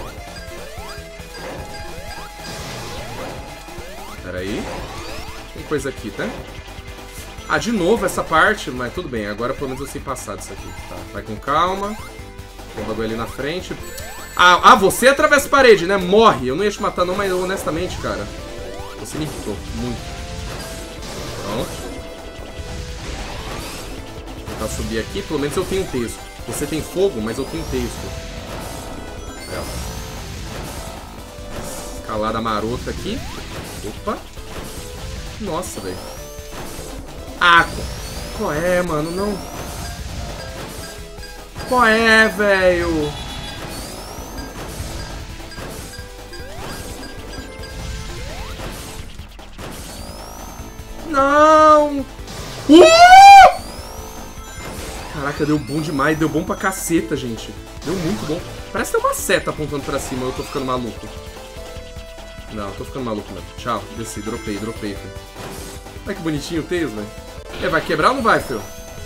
Pera aí. Tem coisa aqui, tá? Ah, de novo essa parte, mas tudo bem. Agora pelo menos eu sei passar disso aqui. Tá, vai com calma. Tem um bagulho ali na frente. Ah, você atravessa a parede, né? Morre. Eu não ia te matar não, mas honestamente, cara. Você me irritou muito. Pronto. Vou tentar subir aqui. Pelo menos eu tenho um texto. Você tem fogo, mas eu tenho um texto. Escalada marota aqui. Opa. Nossa, velho. Ah, qual é, mano? Não. Qual é, velho? Não! Caraca, deu bom demais. Deu bom pra caceta, gente. Deu muito bom. Parece que tem uma seta apontando pra cima. Eu tô ficando maluco. Não, eu tô ficando maluco, mano. Tchau. Desci, dropei, filho. Olha que bonitinho o Tails, velho. Vai quebrar ou não vai, filho?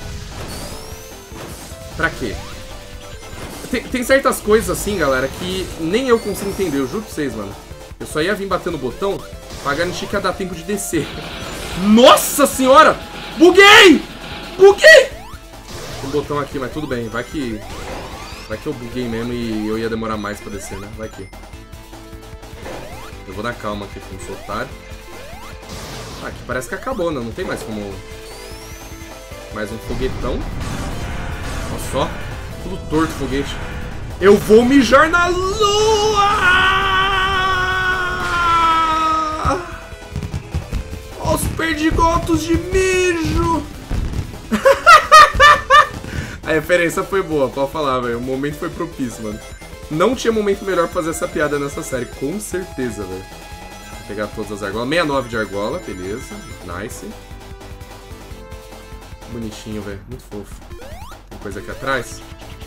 Pra quê? Tem certas coisas assim, galera, que nem eu consigo entender. Eu juro pra vocês, mano. Eu só ia vir bater no botão pra garantir que ia dar tempo de descer. Nossa senhora! Buguei! Buguei! Tem um botão aqui, mas tudo bem. Vai que eu buguei mesmo e eu ia demorar mais pra descer, né? Vai que. Eu vou na calma aqui, como sou otário. Ah, aqui parece que acabou, né? Não tem mais como... Mais um foguetão. Olha só. Tudo torto o foguete. Eu vou mijar na lua! Olha os perdigotos de mijo! A referência foi boa, pode falar, velho. O momento foi propício, mano. Não tinha momento melhor pra fazer essa piada nessa série, com certeza, velho. Vou pegar todas as argolas. 69 de argola, beleza. Nice. Bonitinho, velho. Muito fofo. Tem coisa aqui atrás.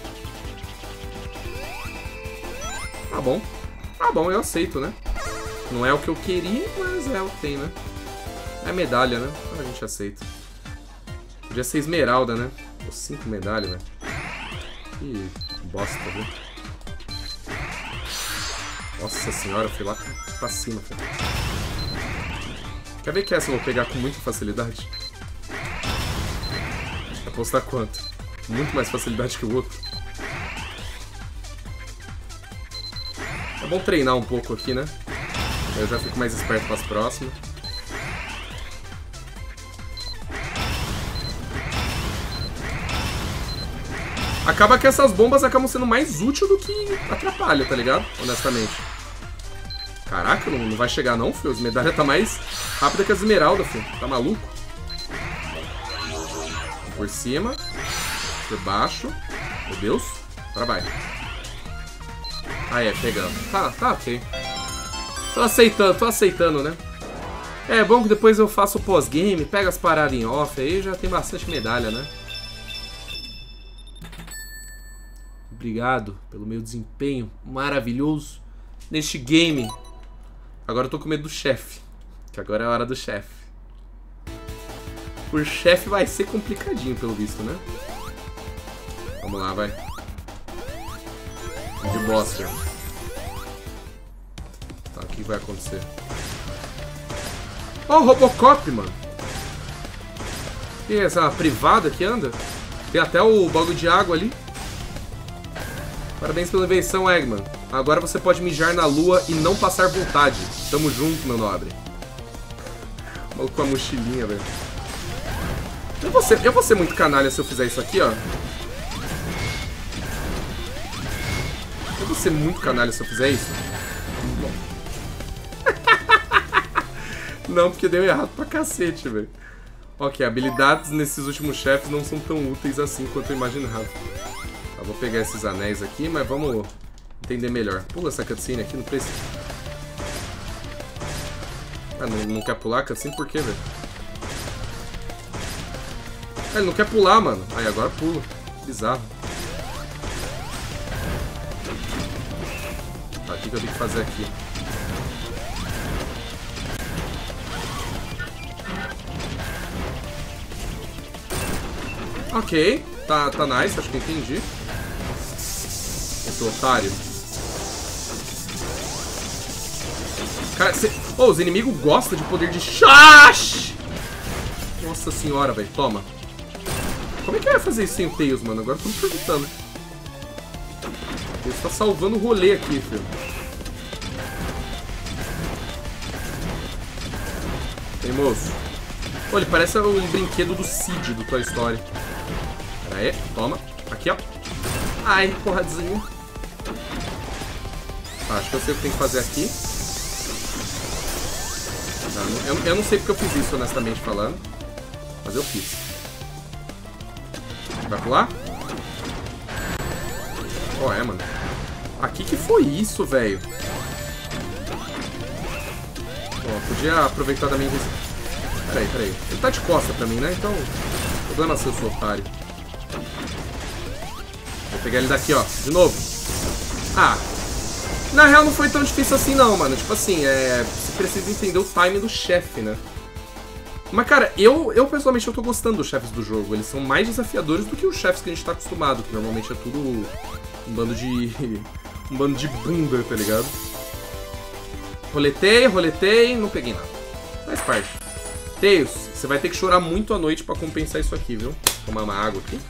Tá bom. Tá bom, eu aceito, né? Não é o que eu queria, mas é o que tem, né? É medalha, né? Então a gente aceita. Podia ser esmeralda, né? Pô, 5 medalhas, velho. Que bosta, viu? Nossa senhora, eu fui lá pra cima, cara. Quer ver que essa eu vou pegar com muita facilidade? Apostar quanto? Muito mais facilidade que o outro. É bom treinar um pouco aqui, né? Eu já fico mais esperto para as próximas. Acaba que essas bombas acabam sendo mais úteis do que atrapalha, tá ligado? Honestamente. Caraca, não vai chegar não, filho. As medalhas tá mais rápida que as esmeraldas, filho. Tá maluco? Por cima. Por baixo. Meu Deus. Agora vai. Ah, é, pegando. Tá ok. Tô aceitando, né? É bom que depois eu faço o pós-game, pego as paradas em off, aí já tem bastante medalha, né? Obrigado pelo meu desempenho maravilhoso neste game. Agora eu tô com medo do chefe, que agora é a hora do chefe. O chefe vai ser complicadinho, pelo visto, né? Vamos lá, vai. De bosta. Tá, o que vai acontecer? Ó, o Robocop, mano. E essa privada que anda? Tem até o bagulho de água ali. Parabéns pela invenção, Eggman. Agora você pode mijar na lua e não passar vontade. Tamo junto, meu nobre. O maluco com a mochilinha, velho. Eu vou ser muito canalha se eu fizer isso aqui, ó. Eu vou ser muito canalha se eu fizer isso. Bom. Não, porque deu errado pra cacete, velho. Ok, habilidades nesses últimos chefes não são tão úteis assim quanto eu imaginava. Tá, vou pegar esses anéis aqui, mas vamos entender melhor. Pula essa cutscene aqui, não precisa. Ah, não quer pular a cutscene por quê, velho? Ah, ele não quer pular, mano. Aí, agora pula. Bizarro. Tá, o que eu tenho que fazer aqui? Ok, tá nice, acho que eu entendi. Esse otário. Cara, os inimigos gostam de poder de chash! Nossa senhora, velho, toma. Como é que vai fazer isso sem o Tails, mano? Agora eu tô me perguntando. Ele tá salvando o rolê aqui, filho. moço. Pô, ele parece um brinquedo do Cid, do Toy Story. Pera aí, toma. Aqui, ó. Ai, porradinha. Tá, acho que eu sei o que tem que fazer aqui. Tá, eu não sei porque eu fiz isso, honestamente falando. Mas eu fiz. Vai pular? Qual é, mano? Aqui que foi isso, velho? Ó, podia aproveitar da minha invisível. Peraí. Ele tá de costa pra mim, né? Então, problema seu, seu otário. Vou pegar ele daqui, ó. De novo. Ah. Na real, não foi tão difícil assim, não, mano. Tipo assim, você precisa entender o time do chefe, né? Mas, cara, eu pessoalmente eu tô gostando dos chefes do jogo. Eles são mais desafiadores do que os chefes que a gente tá acostumado, que normalmente é tudo um bando de... um bando de bunda, tá ligado? Roletei, não peguei nada. Faz parte. Tails, você vai ter que chorar muito à noite pra compensar isso aqui, viu? Tomar uma água aqui.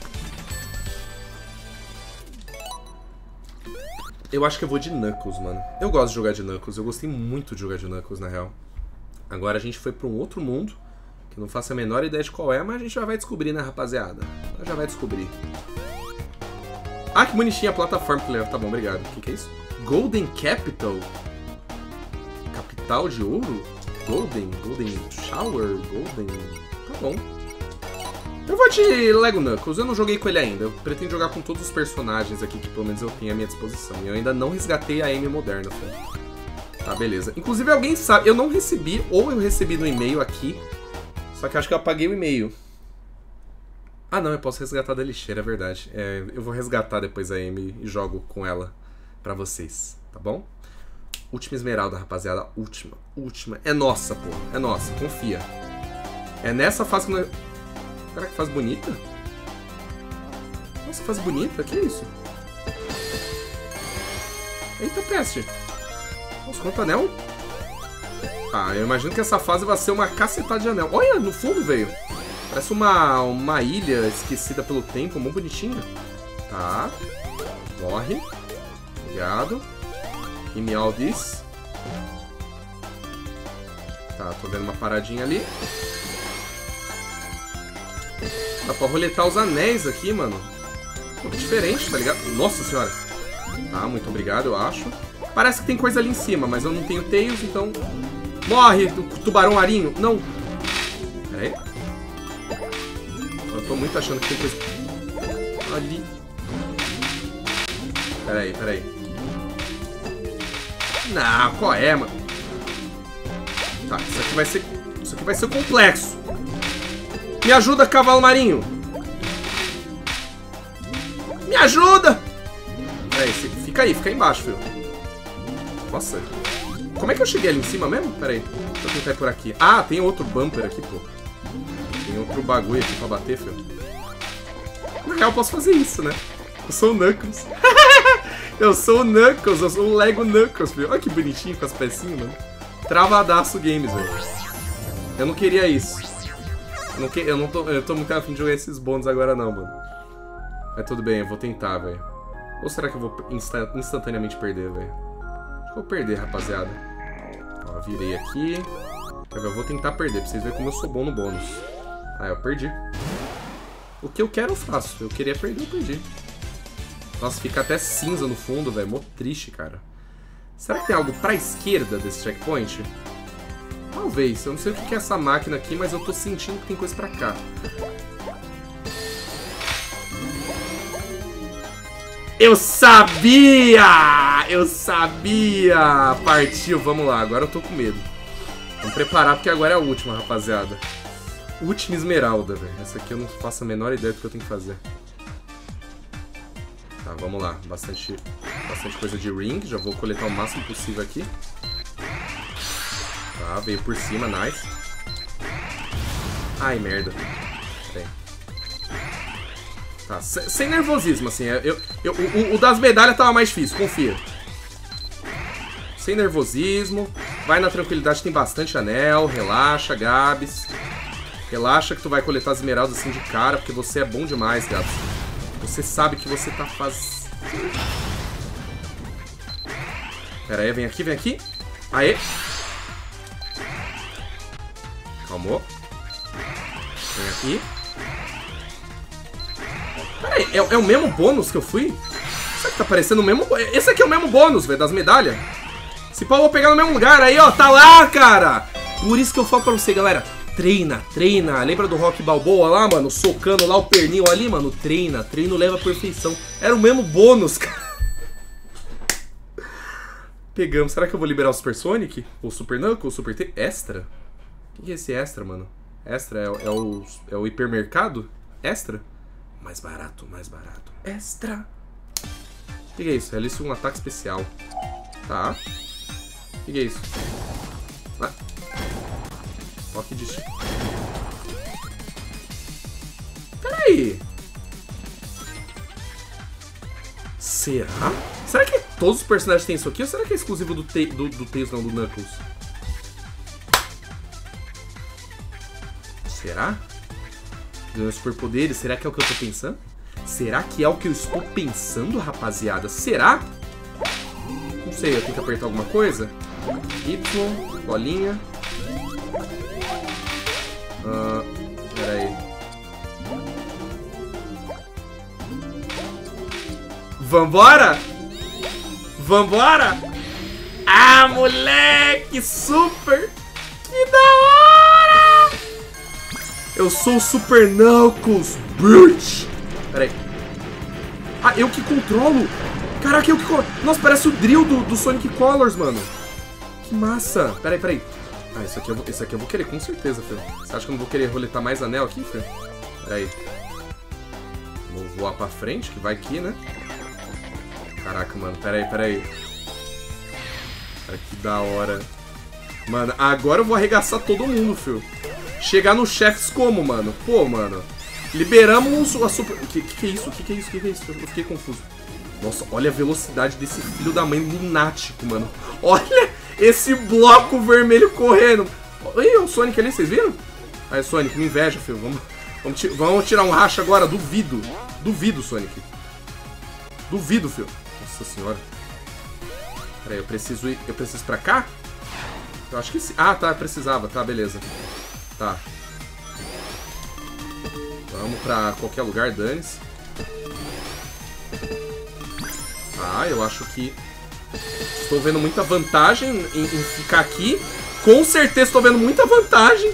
Eu acho que eu vou de Knuckles, mano. Eu gosto de jogar de Knuckles. Eu gostei muito de jogar de Knuckles, na real. Agora a gente foi pra um outro mundo, que não faço a menor ideia de qual é, mas a gente já vai descobrir, né, rapaziada? Já vai descobrir. Ah, que bonitinha a plataforma que leva. Tá bom, obrigado. O que é isso? Golden Capital? Capital de ouro? Golden Shower? Golden... Tá bom. Eu vou de Lego Knuckles. Eu não joguei com ele ainda. Eu pretendo jogar com todos os personagens aqui que pelo menos eu tenho à minha disposição. E eu ainda não resgatei a Amy moderna, filho. Tá, beleza. Inclusive alguém sabe... Eu não recebi, ou eu recebi no e-mail aqui. Só que eu acho que eu apaguei o e-mail. Ah, não. Eu posso resgatar da lixeira, é verdade. Eu vou resgatar depois a Amy e jogo com ela pra vocês. Tá bom? Última esmeralda, rapaziada. Última. É nossa, pô. É nossa. Confia. É nessa fase que nós... Caraca, que fase bonita. Nossa, fase bonita? Que isso? Eita, peste. Nossa, quanto anel? Ah, eu imagino que essa fase vai ser uma cacetada de anel. Olha, no fundo, velho. Parece uma ilha esquecida pelo tempo. Muito bonitinha. Tá. Morre. Obrigado. Give me all this. Tá, tô vendo uma paradinha ali. Dá pra roletar os anéis aqui, mano. Muito diferente, tá ligado? Nossa senhora. Tá, muito obrigado, eu acho. Parece que tem coisa ali em cima, mas eu não tenho Tails, então... Morre, tubarão marinho. Não. Pera aí. Eu tô muito achando que tem coisa... Ali. Pera aí. Não, qual é, mano? Tá, isso aqui vai ser complexo. Me ajuda, cavalo marinho. Me ajuda! Peraí, fica aí embaixo, filho. Nossa. Como é que eu cheguei ali em cima mesmo? Pera aí. Deixa eu tentar ir por aqui. Ah, tem outro bumper aqui, pô. Tem outro bagulho aqui pra bater, filho. Na real, eu posso fazer isso, né? Eu sou o Knuckles. Eu sou o Knuckles, eu sou o Lego Knuckles, filho. Olha que bonitinho com as pecinhas, mano. Travadaço games, velho. Eu não queria isso. Eu tô muito afim de jogar esses bônus agora não, mano. Mas tudo bem, eu vou tentar, velho. Ou será que eu vou instantaneamente perder, velho? Acho que eu vou perder, rapaziada. Ó, virei aqui. Eu vou tentar perder, pra vocês verem como eu sou bom no bônus. Ah, eu perdi. O que eu quero eu faço. Eu queria perder, eu perdi. Nossa, fica até cinza no fundo, velho. Mó triste, cara. Será que tem algo pra esquerda desse checkpoint? Talvez. Eu não sei o que é essa máquina aqui, mas eu tô sentindo que tem coisa pra cá. Eu sabia! Eu sabia! Partiu, vamos lá. Agora eu tô com medo. Vamos preparar porque agora é a última, rapaziada. Última esmeralda, velho. Essa aqui eu não faço a menor ideia do que eu tenho que fazer. Tá, vamos lá. Bastante coisa de ring. Já vou coletar o máximo possível aqui. Tá, veio por cima, nice. Ai, merda. Pera aí. Tá, sem nervosismo, assim. O das medalhas tava mais difícil, confia. Sem nervosismo. Vai na tranquilidade, tem bastante anel. Relaxa, Gabs. Relaxa que tu vai coletar as esmeraldas assim de cara, porque você é bom demais, Gabs. Você sabe que você tá fazendo... Pera aí, vem aqui. Aê. Calmou. Vem aqui. Peraí, é o mesmo bônus que eu fui? Será que tá parecendo o mesmo... Esse aqui é o mesmo bônus, velho, das medalhas. Se pau, eu vou pegar no mesmo lugar. Aí, ó, tá lá, cara. Por isso que eu falo pra você, galera. Treina, treina. Lembra do Rock Balboa lá, mano? Socando lá o pernil ali, mano? Treina, treino leva à perfeição. Era o mesmo bônus, cara. Pegamos. Será que eu vou liberar o Super Sonic? Ou Super Knuckles? Ou Super T? Extra? O que é esse extra, mano? Extra é o hipermercado? Extra? Mais barato, mais barato. Extra. O que é isso? Realiza um ataque especial. Tá. O que é isso? Ah. Toque de... Peraí. Será? Será que todos os personagens têm isso aqui? Ou será que é exclusivo do Tails, não, do Knuckles? Será? Ganhou superpoderes? Será que é o que eu tô pensando? Será que é o que eu estou pensando, rapaziada? Será? Não sei, eu tenho que apertar alguma coisa? Y, bolinha. Pera aí. Vambora? Vambora? Ah, moleque! Super! Que da hora! Eu sou o Super Knuckles Brute! Pera aí. Ah, eu que controlo! Caraca, eu que controlo! Nossa, parece o drill do Sonic Colors, mano! Que massa! Pera aí. Ah, isso aqui eu vou querer, com certeza, filho. Você acha que eu não vou querer roletar mais anel aqui, filho? Pera aí. Vou voar pra frente, que vai aqui, né? Caraca, mano. Pera aí. Cara, que da hora. Mano, agora eu vou arregaçar todo mundo, filho. Chegar nos chefes como, mano? Pô, mano. Liberamos a super... Que é isso? Que é isso? Eu fiquei confuso. Nossa, olha a velocidade desse filho da mãe lunático, mano. Olha esse bloco vermelho correndo. Ih, o Sonic ali, vocês viram? Aí, Sonic, me inveja, filho. Vamos tirar um racha agora. Duvido, Sonic. Duvido, filho. Nossa senhora. Pera aí, eu preciso pra cá? Eu acho que sim. Ah, tá, precisava. Tá, beleza. Tá. Vamos pra qualquer lugar, dane-se. Ah, eu acho que estou vendo muita vantagem em ficar aqui. Com certeza estou vendo muita vantagem.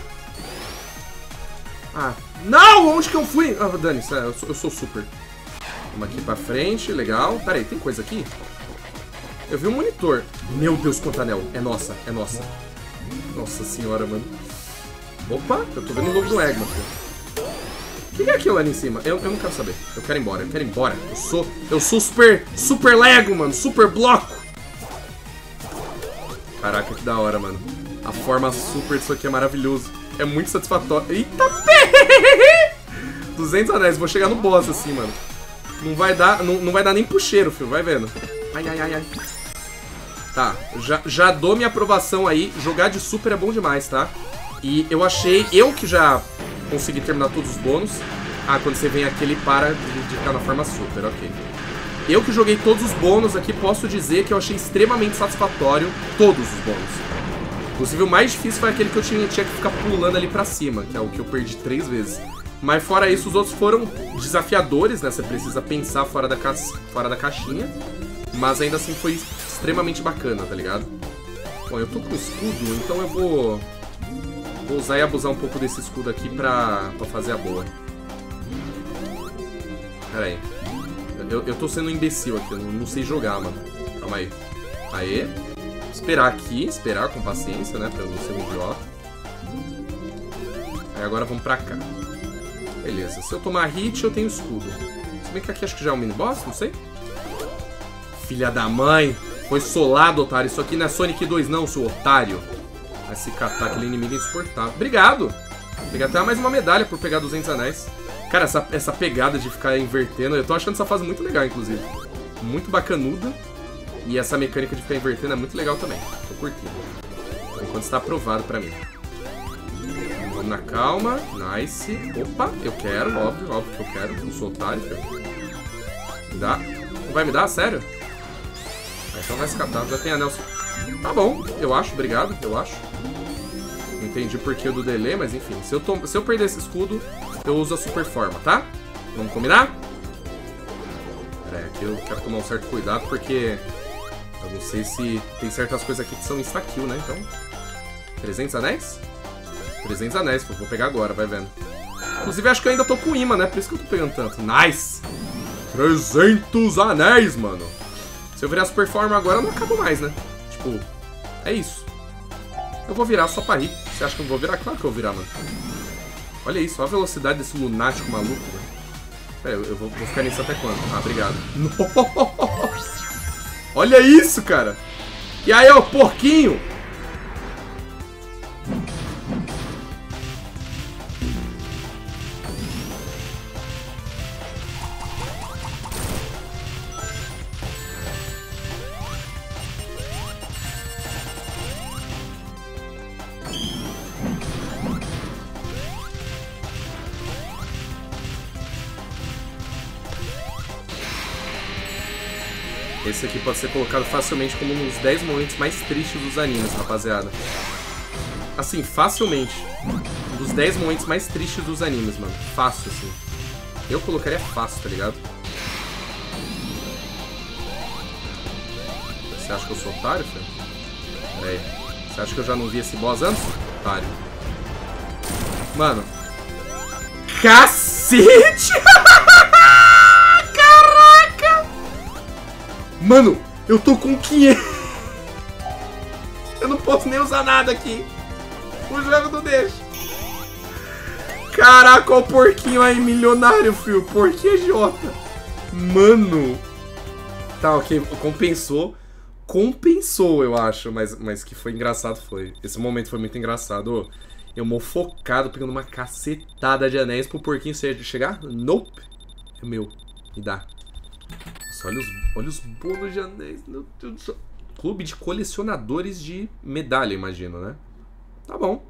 Ah, não! Onde que eu fui? Ah, dane-se, eu sou super. Vamos aqui pra frente, legal. Pera aí, tem coisa aqui? Eu vi um monitor. Meu Deus, quanto anel. É nossa. Nossa senhora, mano. Opa, eu tô vendo o logo do Eggman. O que é aquilo ali em cima? Eu não quero saber. Eu quero ir embora. Eu sou super Lego, mano. Super bloco. Caraca, que da hora, mano. A forma super disso aqui é maravilhoso. É muito satisfatório. Eita, pé! 200 anéis. Vou chegar no boss assim, mano. Não vai dar nem pro cheiro, filho. Vai vendo. Ai. Tá, já dou minha aprovação aí. Jogar de super é bom demais, tá? E eu que já consegui terminar todos os bônus. Ah, quando você vem aqui ele para de ficar na forma super, ok. Eu que joguei todos os bônus aqui, posso dizer que eu achei extremamente satisfatório todos os bônus. Inclusive o mais difícil foi aquele que eu tinha que ficar pulando ali pra cima, que é o que eu perdi 3 vezes. Mas fora isso, os outros foram desafiadores, né? Você precisa pensar fora da caixinha. Mas ainda assim foi extremamente bacana, tá ligado? Bom, eu tô com escudo, então eu vou usar e abusar um pouco desse escudo aqui pra fazer a boa. Pera aí. Eu tô sendo um imbecil aqui, eu não sei jogar, mano. Calma aí. Aê. Esperar com paciência, né? Pra eu não ser um idiota. Aí agora vamos pra cá. Beleza, se eu tomar hit, eu tenho escudo. Se bem que aqui acho que já é um mini-boss, não sei. Filha da mãe. Foi solado, otário. Isso aqui não é Sonic 2 não, seu otário. Vai se catar, aquele inimigo insuportável. Obrigado! Peguei até mais uma medalha por pegar 200 anéis. Cara, essa pegada de ficar invertendo, eu tô achando essa fase muito legal, inclusive. Muito bacanuda. E essa mecânica de ficar invertendo é muito legal também. Tô curtindo. Por enquanto está aprovado pra mim. Vamos na calma. Nice. Opa, eu quero, óbvio que eu quero. Não sou otário, Me dá? Não vai me dar? Sério? Então vai escapar, já tem anel. Tá bom, eu acho, obrigado, eu acho. entendi por que do delay, mas enfim. Se eu perder esse escudo, eu uso a super forma, tá? Vamos combinar? Pera aí, aqui eu quero tomar um certo cuidado, porque eu não sei se tem certas coisas aqui que são insta-kill, né? Então, 300 anéis? 300 anéis, vou pegar agora, vai vendo. Inclusive, acho que eu ainda tô com imã, né? Por isso que eu tô pegando tanto. Nice! 300 anéis, mano. Se eu virar super forma agora, eu não acabo mais, né? Tipo, é isso. Eu vou virar só pra rir. Você acha que eu vou virar? Claro que eu vou virar, mano. Olha isso, olha a velocidade desse lunático maluco, velho. Pera, eu vou ficar nisso até quando? Ah, obrigado. Olha isso, cara. E aí, ó, porquinho. Esse aqui pode ser colocado facilmente como um dos 10 momentos mais tristes dos animes, rapaziada. Assim, facilmente. Um dos 10 momentos mais tristes dos animes, mano. Fácil, assim. Eu colocaria fácil, tá ligado? Você acha que eu sou otário, filho? Pera aí. Você acha que eu já não vi esse boss antes? Otário. Mano. Cacete! Mano, eu tô com 500. Eu não posso nem usar nada aqui. O jogo não deixa. Caraca, olha o porquinho aí, milionário, filho. Porquinho idiota. Mano. Tá, ok. Compensou. Compensou, eu acho. Mas que foi engraçado, foi. Esse momento foi muito engraçado. Eu mofocado, pegando uma cacetada de anéis pro porquinho chegar. Nope. É meu. Me dá. Nossa, olha os bolos de anéis. Meu Deus do céu. Clube de colecionadores de medalha, imagino, né? Tá bom.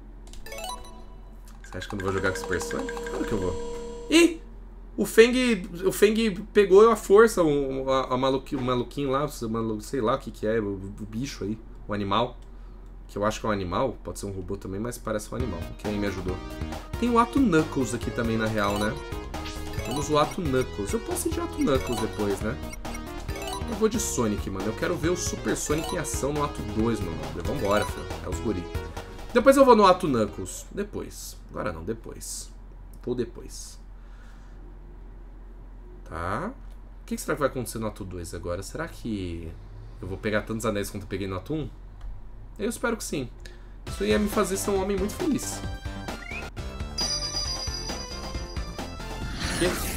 Você acha que eu não vou jogar com esse personagem? Claro que eu vou. Ih! O Feng pegou a força, o maluquinho lá, sei lá o que é, o bicho aí, o animal. Que eu acho que é um animal, pode ser um robô também, mas parece um animal. Quem me ajudou? Tem o Ato Knuckles aqui também, na real, né? Temos o Ato Knuckles. Eu posso ir de Ato Knuckles depois, né? Eu vou de Sonic, mano. Eu quero ver o Super Sonic em ação no Ato 2, mano. Vambora, filho. É os guri. Depois eu vou no Ato Knuckles. Depois. Agora não, depois. Ou depois. Tá. O que será que vai acontecer no Ato 2 agora? Será que eu vou pegar tantos anéis quanto eu peguei no Ato 1? Eu espero que sim. Isso ia me fazer ser um homem muito feliz. Que?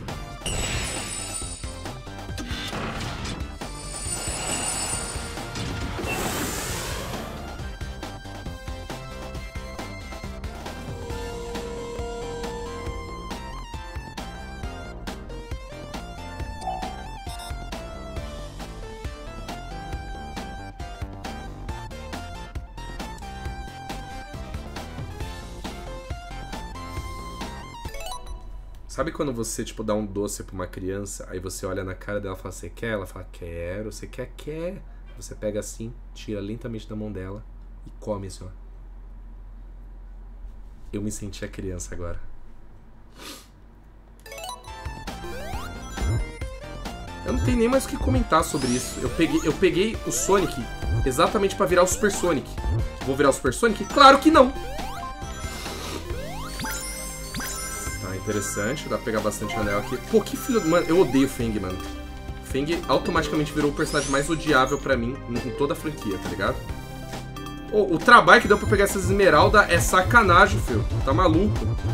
Sabe quando você, tipo, dá um doce pra uma criança, aí você olha na cara dela e fala, você quer? Ela fala, quero. Você quer? Quer. Você pega assim, tira lentamente da mão dela e come assim, ó. Eu me senti a criança agora. Eu não tenho nem mais o que comentar sobre isso. Eu peguei o Sonic exatamente pra virar o Super Sonic. Vou virar o Super Sonic? Claro que não! Interessante, dá pra pegar bastante anel aqui. Pô, que filho do... Mano, eu odeio o Feng, mano. O Feng automaticamente virou o personagem mais odiável pra mim em toda a franquia, tá ligado? Oh, o trabalho que deu pra pegar essas esmeraldas é sacanagem, filho. Tá maluco.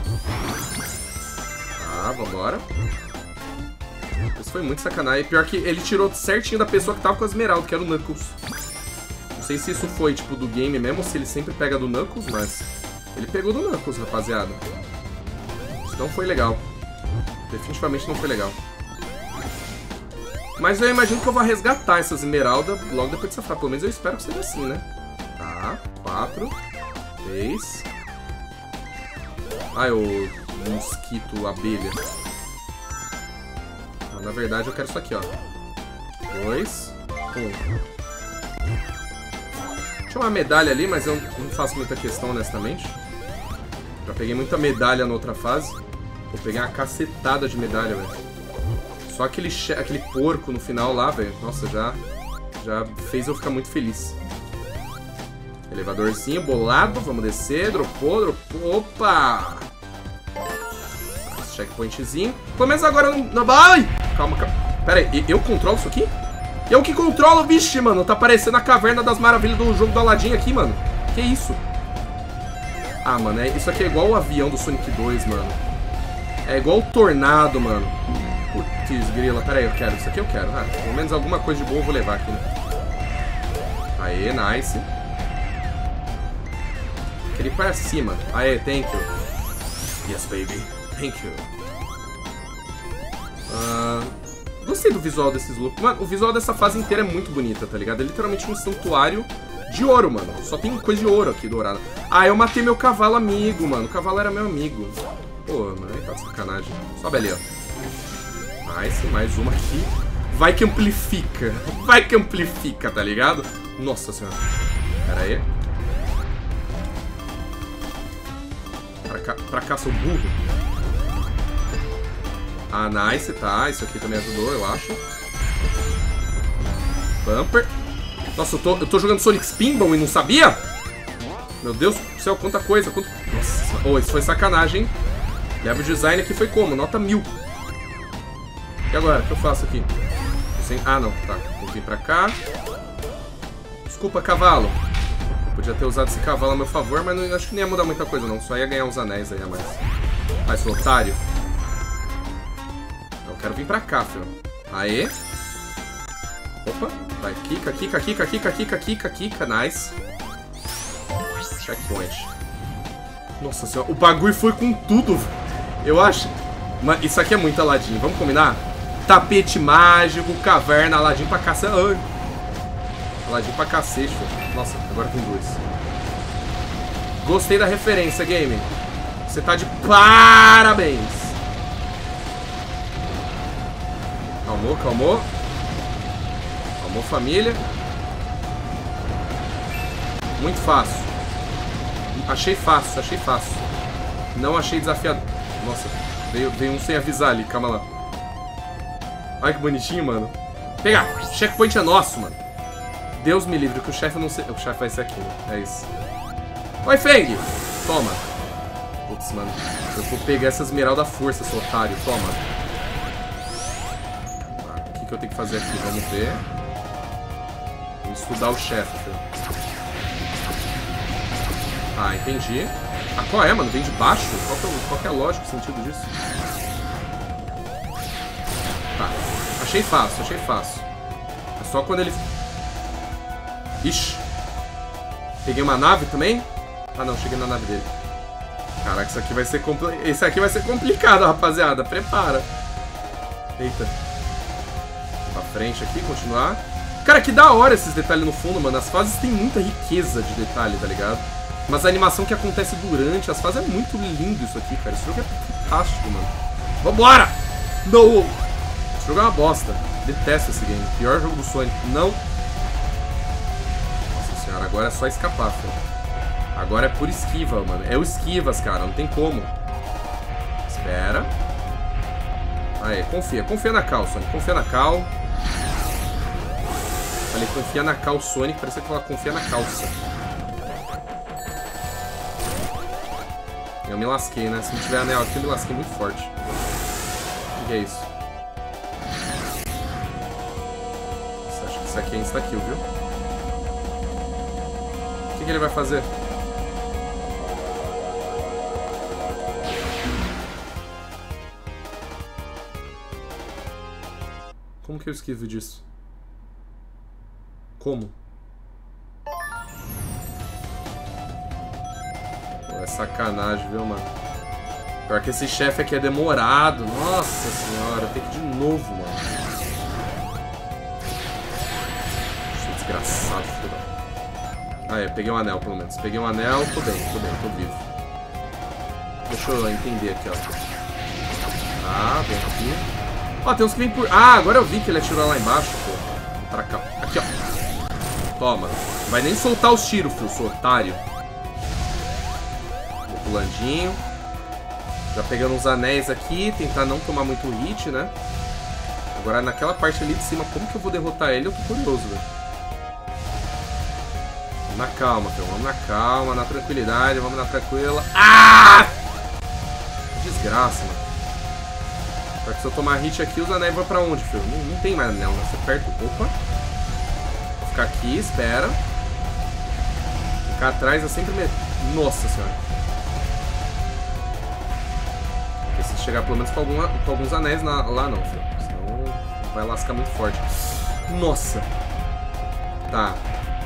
Tá, vambora. Isso foi muito sacanagem. Pior que ele tirou certinho da pessoa que tava com a esmeralda, que era o Knuckles. Não sei se isso foi, tipo, do game mesmo, ou se ele sempre pega do Knuckles, mas... Ele pegou do Knuckles, rapaziada. Não foi legal. Definitivamente não foi legal. Mas eu imagino que eu vou resgatar essas esmeraldas logo depois de safar. Pelo menos eu espero que seja assim, né? Tá, 4, 3. Ai, o mosquito, abelha. Ah, na verdade eu quero isso aqui, ó. 2, 1. Tinha uma medalha ali, mas eu não faço muita questão, honestamente. Já peguei muita medalha na outra fase. Vou pegar uma cacetada de medalha, velho. Só aquele porco no final lá, velho. Nossa, já fez eu ficar muito feliz. Elevadorzinho bolado. Vamos descer. Dropou. Opa! Checkpointzinho. Pelo menos agora não... Ai! Calma. Pera aí, eu controlo isso aqui? Eu que controlo, vixe, mano. Tá parecendo a Caverna das Maravilhas do jogo do Aladdin aqui, mano. Que isso? Ah, mano, isso aqui é igual o avião do Sonic 2, mano. É igual o tornado, mano. Putz, grila. Pera aí, eu quero. Isso aqui eu quero. Ah, pelo menos alguma coisa de boa eu vou levar aqui, né? Aê, nice. Queria ir pra cima. Aê, thank you. Yes, baby. Thank you. Gostei do visual desses looks. Mano, o visual dessa fase inteira é muito bonita, tá ligado? É literalmente um santuário de ouro, mano. Só tem coisa de ouro aqui dourada. Ah, eu matei meu cavalo amigo, mano. O cavalo era meu amigo. Pô, mano, aí tá de sacanagem. Sobe ali, ó. Nice, mais uma aqui. Vai que amplifica. Vai que amplifica, tá ligado? Nossa senhora. Pera aí. Pra cá, seu burro. Ah, nice, tá. Isso aqui também ajudou, eu acho. Bumper. Nossa, eu tô jogando Sonic Spinball e não sabia? Meu Deus do céu, quanta coisa. Nossa, isso foi sacanagem, hein? Level design aqui foi como? Nota 1000. E agora? O que eu faço aqui? Ah, não. Tá. Vou vir pra cá. Desculpa, cavalo. Podia ter usado esse cavalo a meu favor, mas não, acho que nem ia mudar muita coisa, não. Só ia ganhar uns anéis aí a mais. Vai, seu otário. Eu quero vir pra cá, filho. Aê. Opa. Vai, quica. Nice. Checkpoint. Nossa senhora, o bagulho foi com tudo. Eu acho. Mas isso aqui é muito Aladdin. Vamos combinar? Tapete mágico, caverna, Aladdin pra cacete. Aladdin pra cacete, filho. Nossa, agora tem dois. Gostei da referência, game. Você tá de parabéns. Calmou. Calmou, família. Muito fácil. Achei fácil. Não achei desafiador. Nossa, veio um sem avisar ali, calma lá. Olha que bonitinho, mano. Pegar, checkpoint é nosso, mano. Deus me livre, que o chefe não sei. O chefe vai ser aqui, né? É isso. Oi, Feng! Toma. Putz, mano. Eu vou pegar essa esmeralda à força, seu otário. Toma. O que eu tenho que fazer aqui? Vamos ver. Vamos estudar o chefe, filho. Ah, entendi. Ah, qual é, mano? Vem de baixo? Qual que é a lógica, o sentido disso? Tá. Achei fácil. É só quando ele... Ixi. Peguei uma nave também? Ah, não. Cheguei na nave dele. Caraca, isso aqui vai ser Esse aqui vai ser complicado, rapaziada. Prepara. Eita. Pra frente aqui, continuar. Cara, que da hora esses detalhes no fundo, mano. As fases têm muita riqueza de detalhe, tá ligado? Mas a animação que acontece durante as fases é muito lindo isso aqui, cara. Esse jogo é fantástico, mano. Vambora! Não! Esse jogo é uma bosta. Detesto esse game. Pior jogo do Sonic. Não. Nossa senhora, agora é só escapar, filho. Agora é por esquiva, mano. É o esquivas, cara. Não tem como. Espera. Aí, confia na Cal, Sonic. Confia na Cal. Falei, confia na Cal, Sonic. Parece que ela confia na calça. Eu me lasquei, né? Se não tiver anel aqui, eu me lasquei muito forte. O que é isso? Nossa, acho que isso aqui é insta-kill, viu? O que ele vai fazer? Como que eu esquivo disso? Como? Pô, é sacanagem, viu, mano? Pior que esse chefe aqui é demorado. Nossa senhora, tem que ir de novo, mano. Esse desgraçado, filho da... Ah, é, peguei um anel, pelo menos. Peguei um anel, tô bem, tô vivo. Deixa eu entender aqui, ó. Ah, vem aqui. Ó, tem uns que vem por... Ah, agora eu vi que ele atirou lá embaixo, pô. Pra cá. Aqui, ó. Toma. Não vai nem soltar os tiros, filho, seu otário. Vou pulandinho. Já pegando uns anéis aqui. Tentar não tomar muito hit, né? Agora naquela parte ali de cima, como que eu vou derrotar ele? Eu tô curioso, velho. Vamos na calma, filho. Vamos na calma, na tranquilidade. Vamos na tranquila. Ah! Desgraça, mano. Só que se eu tomar hit aqui, os anéis vão pra onde, filho? Não tem mais anel, né? Você aperta. Opa. Vou ficar aqui, espera. Ficar atrás é sempre... Nossa senhora. Preciso chegar pelo menos com alguns anéis lá não, filho. Senão vai lascar muito forte. Nossa. Tá.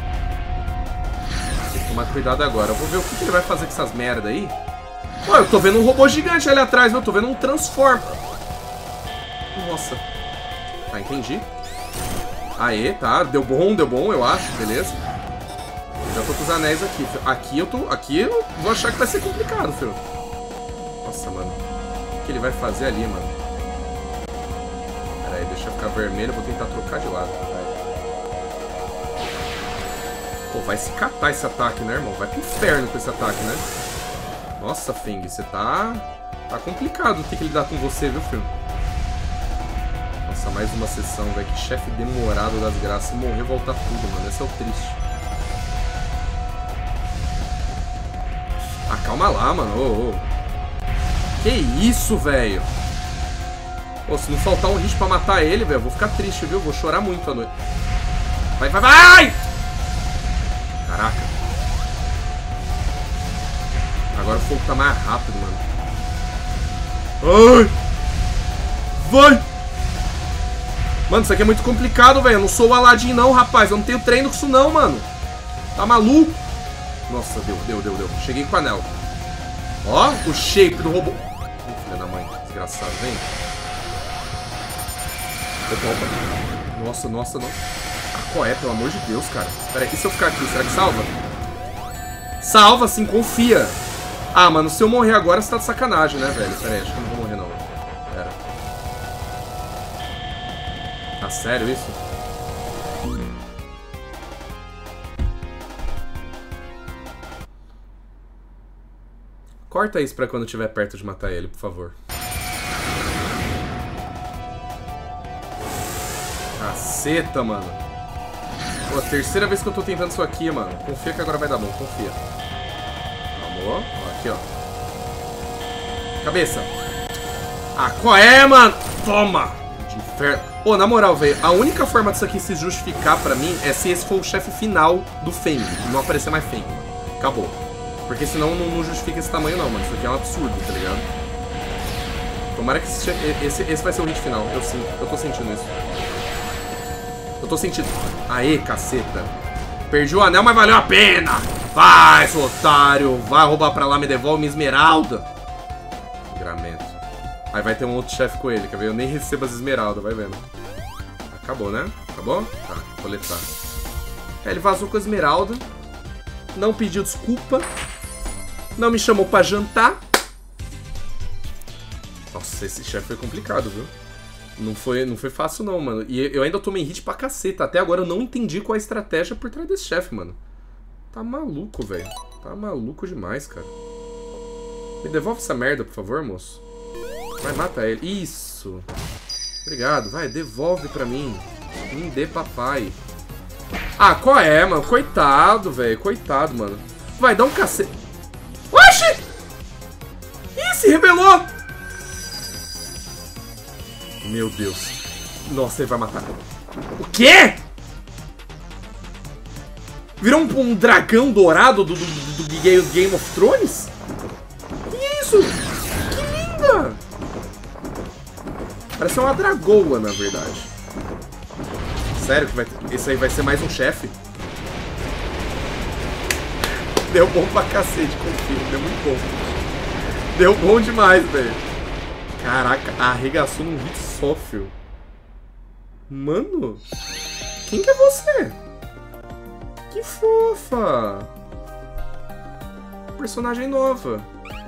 Tem que tomar cuidado agora. Eu vou ver o que ele vai fazer com essas merda aí. Pô, eu tô vendo um robô gigante ali atrás, eu tô vendo um Transformer. Nossa. Tá, entendi. Aê, tá. Deu bom, eu acho. Beleza. Já tô com os anéis aqui. Aqui eu vou achar que vai ser complicado, filho. Nossa, mano. O que ele vai fazer ali, mano? Pera aí, deixa eu ficar vermelho. Eu vou tentar trocar de lado. Pô, vai se catar esse ataque, né, irmão? Vai pro inferno com esse ataque, né? Nossa, Feng, você tá complicado o que ele dá com você, viu, filho? Nossa, mais uma sessão, velho. Que chefe demorado das graças. Morrer, voltar tudo, mano. Esse é o triste. Ah, calma lá, mano. Ô, ô. Que isso, velho? Pô, se não faltar um hit pra matar ele, velho, eu vou ficar triste, viu? Vou chorar muito à noite. Vai, vai, vai! Caraca. Agora o fogo tá mais rápido, mano. Ai! Vai! Mano, isso aqui é muito complicado, velho. Eu não sou o Aladdin, não, rapaz. Eu não tenho treino com isso, não, mano. Tá maluco? Nossa, deu. Cheguei com o anel. Ó, o shape do robô. Filha da mãe, desgraçado, vem. Opa. Nossa. Ah, qual é, pelo amor de Deus, cara? Pera aí, e se eu ficar aqui, será que salva? Salva, sim, confia. Ah, mano, se eu morrer agora, você tá de sacanagem, né, velho? Pera aí, acho que eu não vou morrer, não. Pera. Tá sério isso? Corta isso pra quando eu estiver perto de matar ele, por favor. Caceta, mano. Pô, terceira vez que eu tô tentando isso aqui, mano. Confia que agora vai dar bom, confia. Amor. Ó, aqui, ó. Cabeça. Ah, qual é, mano? Toma! De inferno. Pô, na moral, velho, a única forma disso aqui se justificar pra mim é se esse for o chefe final do Feng. Não aparecer mais Feng. Acabou. Porque senão não justifica esse tamanho não, mano. Isso aqui é um absurdo, tá ligado? Tomara que esse vai ser o hit final. Eu tô sentindo isso. Eu tô sentindo. Aê, caceta. Perdi o anel, mas valeu a pena. Vai, seu otário. Vai roubar pra lá, me devolve minha esmeralda. Gramento. Aí vai ter um outro chefe com ele, quer ver? Eu nem recebo as esmeraldas, vai vendo. Acabou, né? Acabou? Tá, coletar. É, ele vazou com a esmeralda. Não pediu desculpa. Não me chamou pra jantar. Nossa, esse chefe foi complicado, viu? Não foi fácil não, mano. E eu ainda tomei hit pra caceta. Até agora eu não entendi qual a estratégia por trás desse chefe, mano. Tá maluco, velho. Tá maluco demais, cara. Me devolve essa merda, por favor, moço. Vai, mata ele. Isso. Obrigado. Vai, devolve pra mim. Me dê, papai. Ah, qual é, mano? Coitado, velho. Coitado, mano. Vai, dá um cacete. Oxi! Ih, se rebelou! Meu Deus. Nossa, ele vai matar. O quê? Virou um dragão dourado do Game of Thrones? Que isso? Que linda! Parece uma dragoa, na verdade. Sério que esse aí vai ser mais um chefe? Deu bom pra cacete, confio. Deu muito bom. Deu bom demais, velho. Caraca, arregaçou num hit só, filho. Mano, quem que é você? Que fofa. Personagem nova.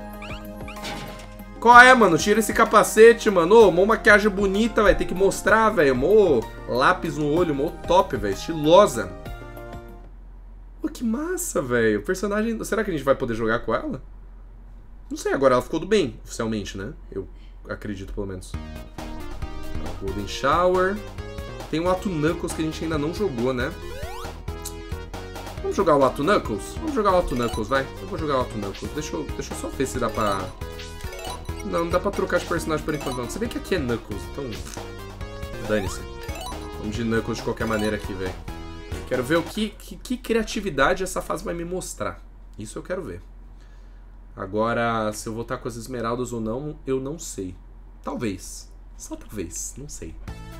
Qual é, mano? Tira esse capacete, mano. Ô, mó maquiagem bonita, velho. Tem que mostrar, velho. Mó lápis no olho, mó top, velho. Estilosa. que massa, velho. O personagem... Será que a gente vai poder jogar com ela? Não sei, agora ela ficou do bem, oficialmente, né? Eu acredito, pelo menos. Golden Shower. Tem o Ato Knuckles que a gente ainda não jogou, né? Vamos jogar o Ato Knuckles? Vamos jogar o Ato Knuckles, vai. Eu vou jogar o Ato Knuckles. Deixa eu só ver se dá pra... Não dá pra trocar de personagem por enquanto, não. Você vê que aqui é Knuckles, então... Dane-se. Vamos de Knuckles de qualquer maneira aqui, velho. Quero ver o que criatividade essa fase vai me mostrar. Isso eu quero ver. Agora, se eu vou estar com as esmeraldas ou não, eu não sei. Talvez. Só talvez. Não sei.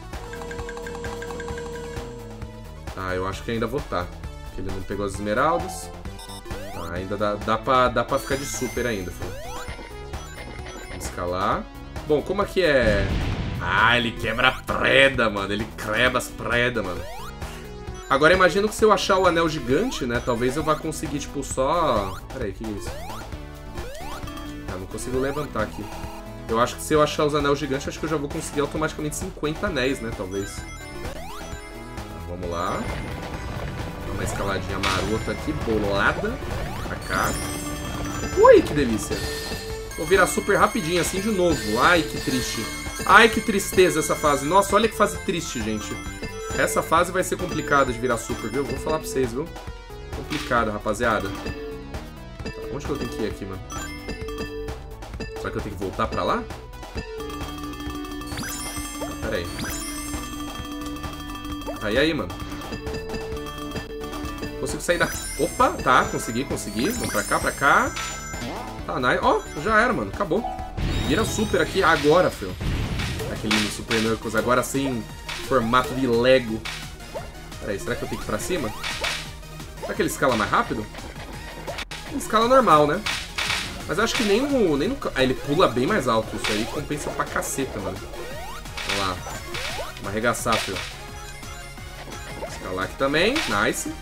Ah, eu acho que ainda vou estar. Porque ele não pegou as esmeraldas. Ah, ainda dá pra ficar de super ainda, filho. Vamos escalar. Bom, como aqui é... Ah, ele quebra a preda, mano. Ele creba as predas, mano. Agora imagino que se eu achar o anel gigante, né? Talvez eu vá conseguir, tipo, só... Pera aí, que é isso? Ah, não consigo levantar aqui. Eu acho que se eu achar os anel gigantes, acho que eu já vou conseguir automaticamente 50 anéis, né? Talvez. Tá, vamos lá. Dá uma escaladinha marota aqui, bolada. Pra cá. Ui, que delícia. Vou virar super rapidinho, assim, de novo. Ai, que triste. Ai, que tristeza essa fase. Nossa, olha que fase triste, gente. Essa fase vai ser complicada de virar super, viu? Vou falar pra vocês, viu? Complicada, rapaziada. Tá, onde que eu tenho que ir aqui, mano? Será que eu tenho que voltar pra lá? Ah, pera aí. Aí, mano. Consigo sair da... Opa, tá, consegui. Vamos pra cá. Tá, nice. Ó, já era, mano. Acabou. Vira super aqui agora, filho. Aquele Super Knuckles agora sem formato de Lego. Pera aí, será que eu tenho que ir pra cima? Será que ele escala mais rápido? Ele escala normal, né? Mas eu acho que nem no... Ah, ele pula bem mais alto. Isso aí compensa pra caceta, mano. Vamos lá. Vamos arregaçar, filho. Escalar aqui também. Nice.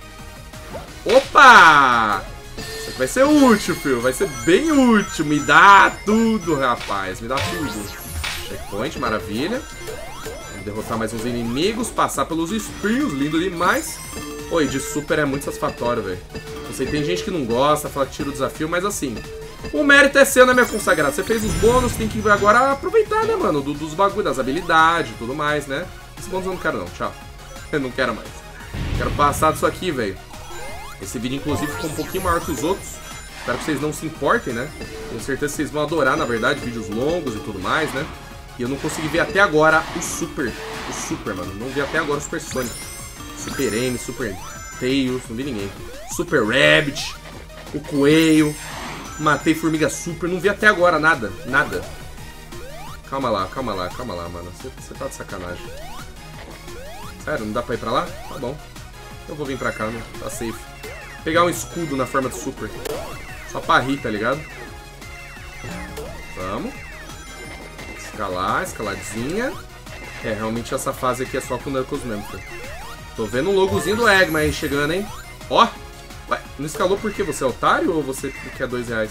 Opa! Isso aqui vai ser útil, filho. Vai ser bem útil. Me dá tudo, rapaz. Me dá tudo. Checkpoint, maravilha. Vamos derrotar mais uns inimigos. Passar pelos espinhos. Lindo demais. Oi, de super é muito satisfatório, velho. Não sei, tem gente que não gosta, fala que tira o desafio, mas assim... O mérito é seu, né, meu consagrado? Você fez os bônus, tem que agora aproveitar, né, mano? Dos bagulho, das habilidades e tudo mais, né? Esse bônus eu não quero, não. Tchau. Eu não quero mais. Quero passar disso aqui, velho. Esse vídeo, inclusive, ficou um pouquinho maior que os outros. Espero que vocês não se importem, né? Tenho certeza que vocês vão adorar, na verdade, vídeos longos e tudo mais, né? E eu não consegui ver até agora o Super. O Super, mano. Não vi até agora o Super Sonic. Super M, Super Tails, não vi ninguém. Super Rabbit, o Coelho. Matei Formiga Super, não vi até agora nada. Nada. Calma lá, mano. Você tá de sacanagem. Sério, não dá pra ir pra lá? Tá bom. Eu vou vir pra cá, né? Tá safe. Pegar um escudo na forma de super. Só pra rir, tá ligado? Vamos. Escalar, escaladinha. É, realmente essa fase aqui é só com o Knuckles mesmo, filho. Tô vendo um logozinho do Eggman aí chegando, hein? Ó! Ué, não escalou por quê? Você é otário ou você quer R$2?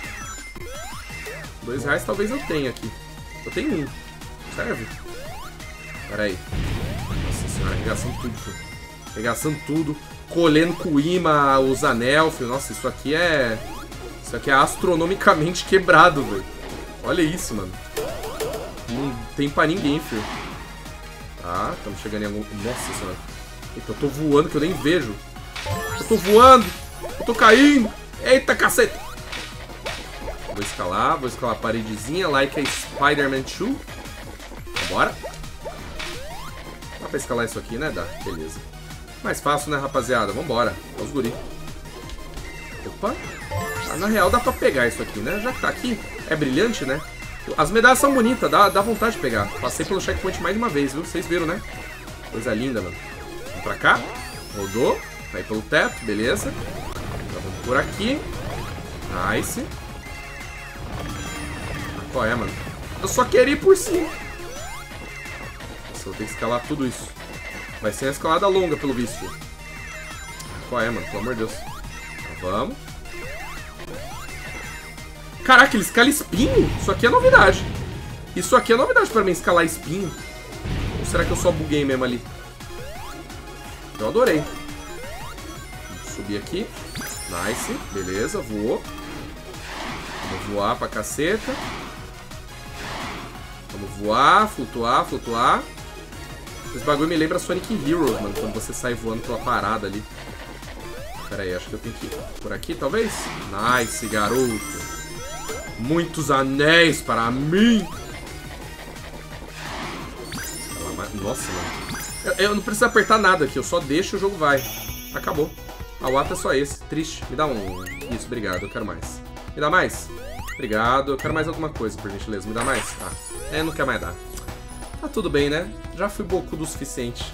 R$2 talvez eu tenha aqui. Eu tenho um. Serve? Pera aí. Nossa senhora, arregaçando tudo, filho. Arregaçando tudo. Colhendo com o imã os anel, filho. Nossa, isso aqui é... Isso aqui é astronomicamente quebrado, velho. Olha isso, mano. Não tem pra ninguém, filho. Tá, estamos chegando em algum... Nossa senhora. Eita, eu tô voando que eu nem vejo. Eu tô voando. Eu tô caindo. Eita, caceta. Vou escalar a paredezinha. Like a Spider-Man 2. Vambora. Dá pra escalar isso aqui, né? Dá, beleza. Mais fácil, né, rapaziada? Vambora. Olha os guri. Opa. Ah, na real, dá pra pegar isso aqui, né? Já que tá aqui, é brilhante, né? As medalhas são bonitas, dá vontade de pegar. Passei pelo checkpoint mais de uma vez, viu? Vocês viram, né? Coisa linda, mano. Vamos pra cá. Rodou. Vai pelo teto, beleza. Então vamos por aqui. Nice. Ah, qual é, mano? Eu só queria ir por cima. Nossa, eu vou ter que escalar tudo isso. Vai ser uma escalada longa, pelo visto. Qual é, mano? Pelo amor de Deus. Então, vamos. Caraca, ele escala espinho? Isso aqui é novidade. Isso aqui é novidade pra mim, escalar espinho. Ou será que eu só buguei mesmo ali? Eu adorei. Subir aqui. Nice. Beleza, voou. Vamos voar pra caceta. Vamos voar, flutuar, flutuar. Esse bagulho me lembra Sonic Heroes, mano, quando você sai voando pela parada ali. Pera aí, acho que eu tenho que ir por aqui, talvez? Nice, garoto. Muitos anéis para mim. Nossa, mano. Eu não preciso apertar nada aqui, eu só deixo e o jogo vai. Acabou. O ato é só esse. Triste. Me dá um... Isso, obrigado, eu quero mais. Me dá mais? Obrigado, eu quero mais alguma coisa, por gentileza. Me dá mais? Ah, não quer mais dar. Tá tudo bem, né? Já fui bocudo o suficiente.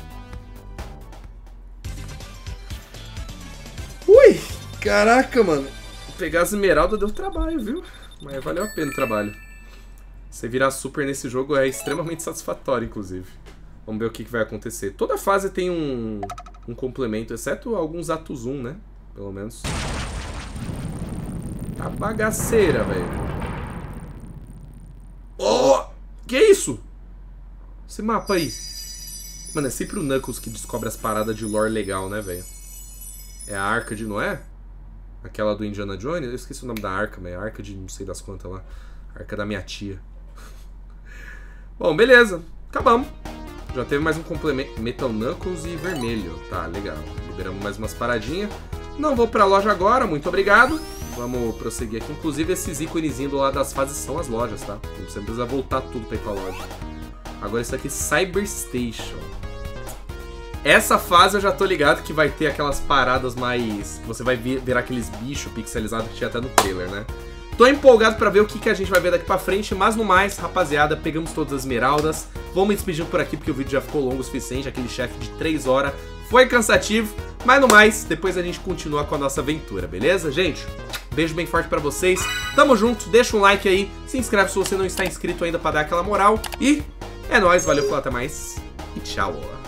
Ui! Caraca, mano. Pegar as esmeraldas deu trabalho, viu? Mas valeu a pena o trabalho. Você virar super nesse jogo é extremamente satisfatório, inclusive. Vamos ver o que vai acontecer. Toda fase tem um complemento, exceto alguns atos 1, né? Pelo menos. Tá bagaceira, velho. Oh! Que isso? Esse mapa aí. Mano, é sempre o Knuckles que descobre as paradas de lore legal, né, velho? É a Arca de Noé? Aquela do Indiana Jones? Eu esqueci o nome da arca, mas é a Arca de não sei das quantas lá. Arca da minha tia. Bom, beleza. Acabamos. Já teve mais um complemento. Metal Knuckles e vermelho. Tá, legal. Liberamos mais umas paradinhas. Não vou pra loja agora, muito obrigado. Vamos prosseguir aqui. Inclusive, esses íconezinhos do lado das fases são as lojas, tá? Você precisa voltar tudo pra ir pra loja. Agora isso aqui, Cyber Station. Essa fase eu já tô ligado que vai ter aquelas paradas mais... Você vai ver aqueles bichos pixelizados que tinha até no trailer, né? Tô empolgado pra ver o que a gente vai ver daqui pra frente, mas no mais, rapaziada, pegamos todas as esmeraldas. Vamos me despedindo por aqui porque o vídeo já ficou longo o suficiente, aquele chefe de 3 horas foi cansativo. Mas no mais, depois a gente continua com a nossa aventura, beleza, gente? Beijo bem forte pra vocês, tamo junto, deixa um like aí, se inscreve se você não está inscrito ainda pra dar aquela moral. E é nóis, valeu, falou, até mais e tchau.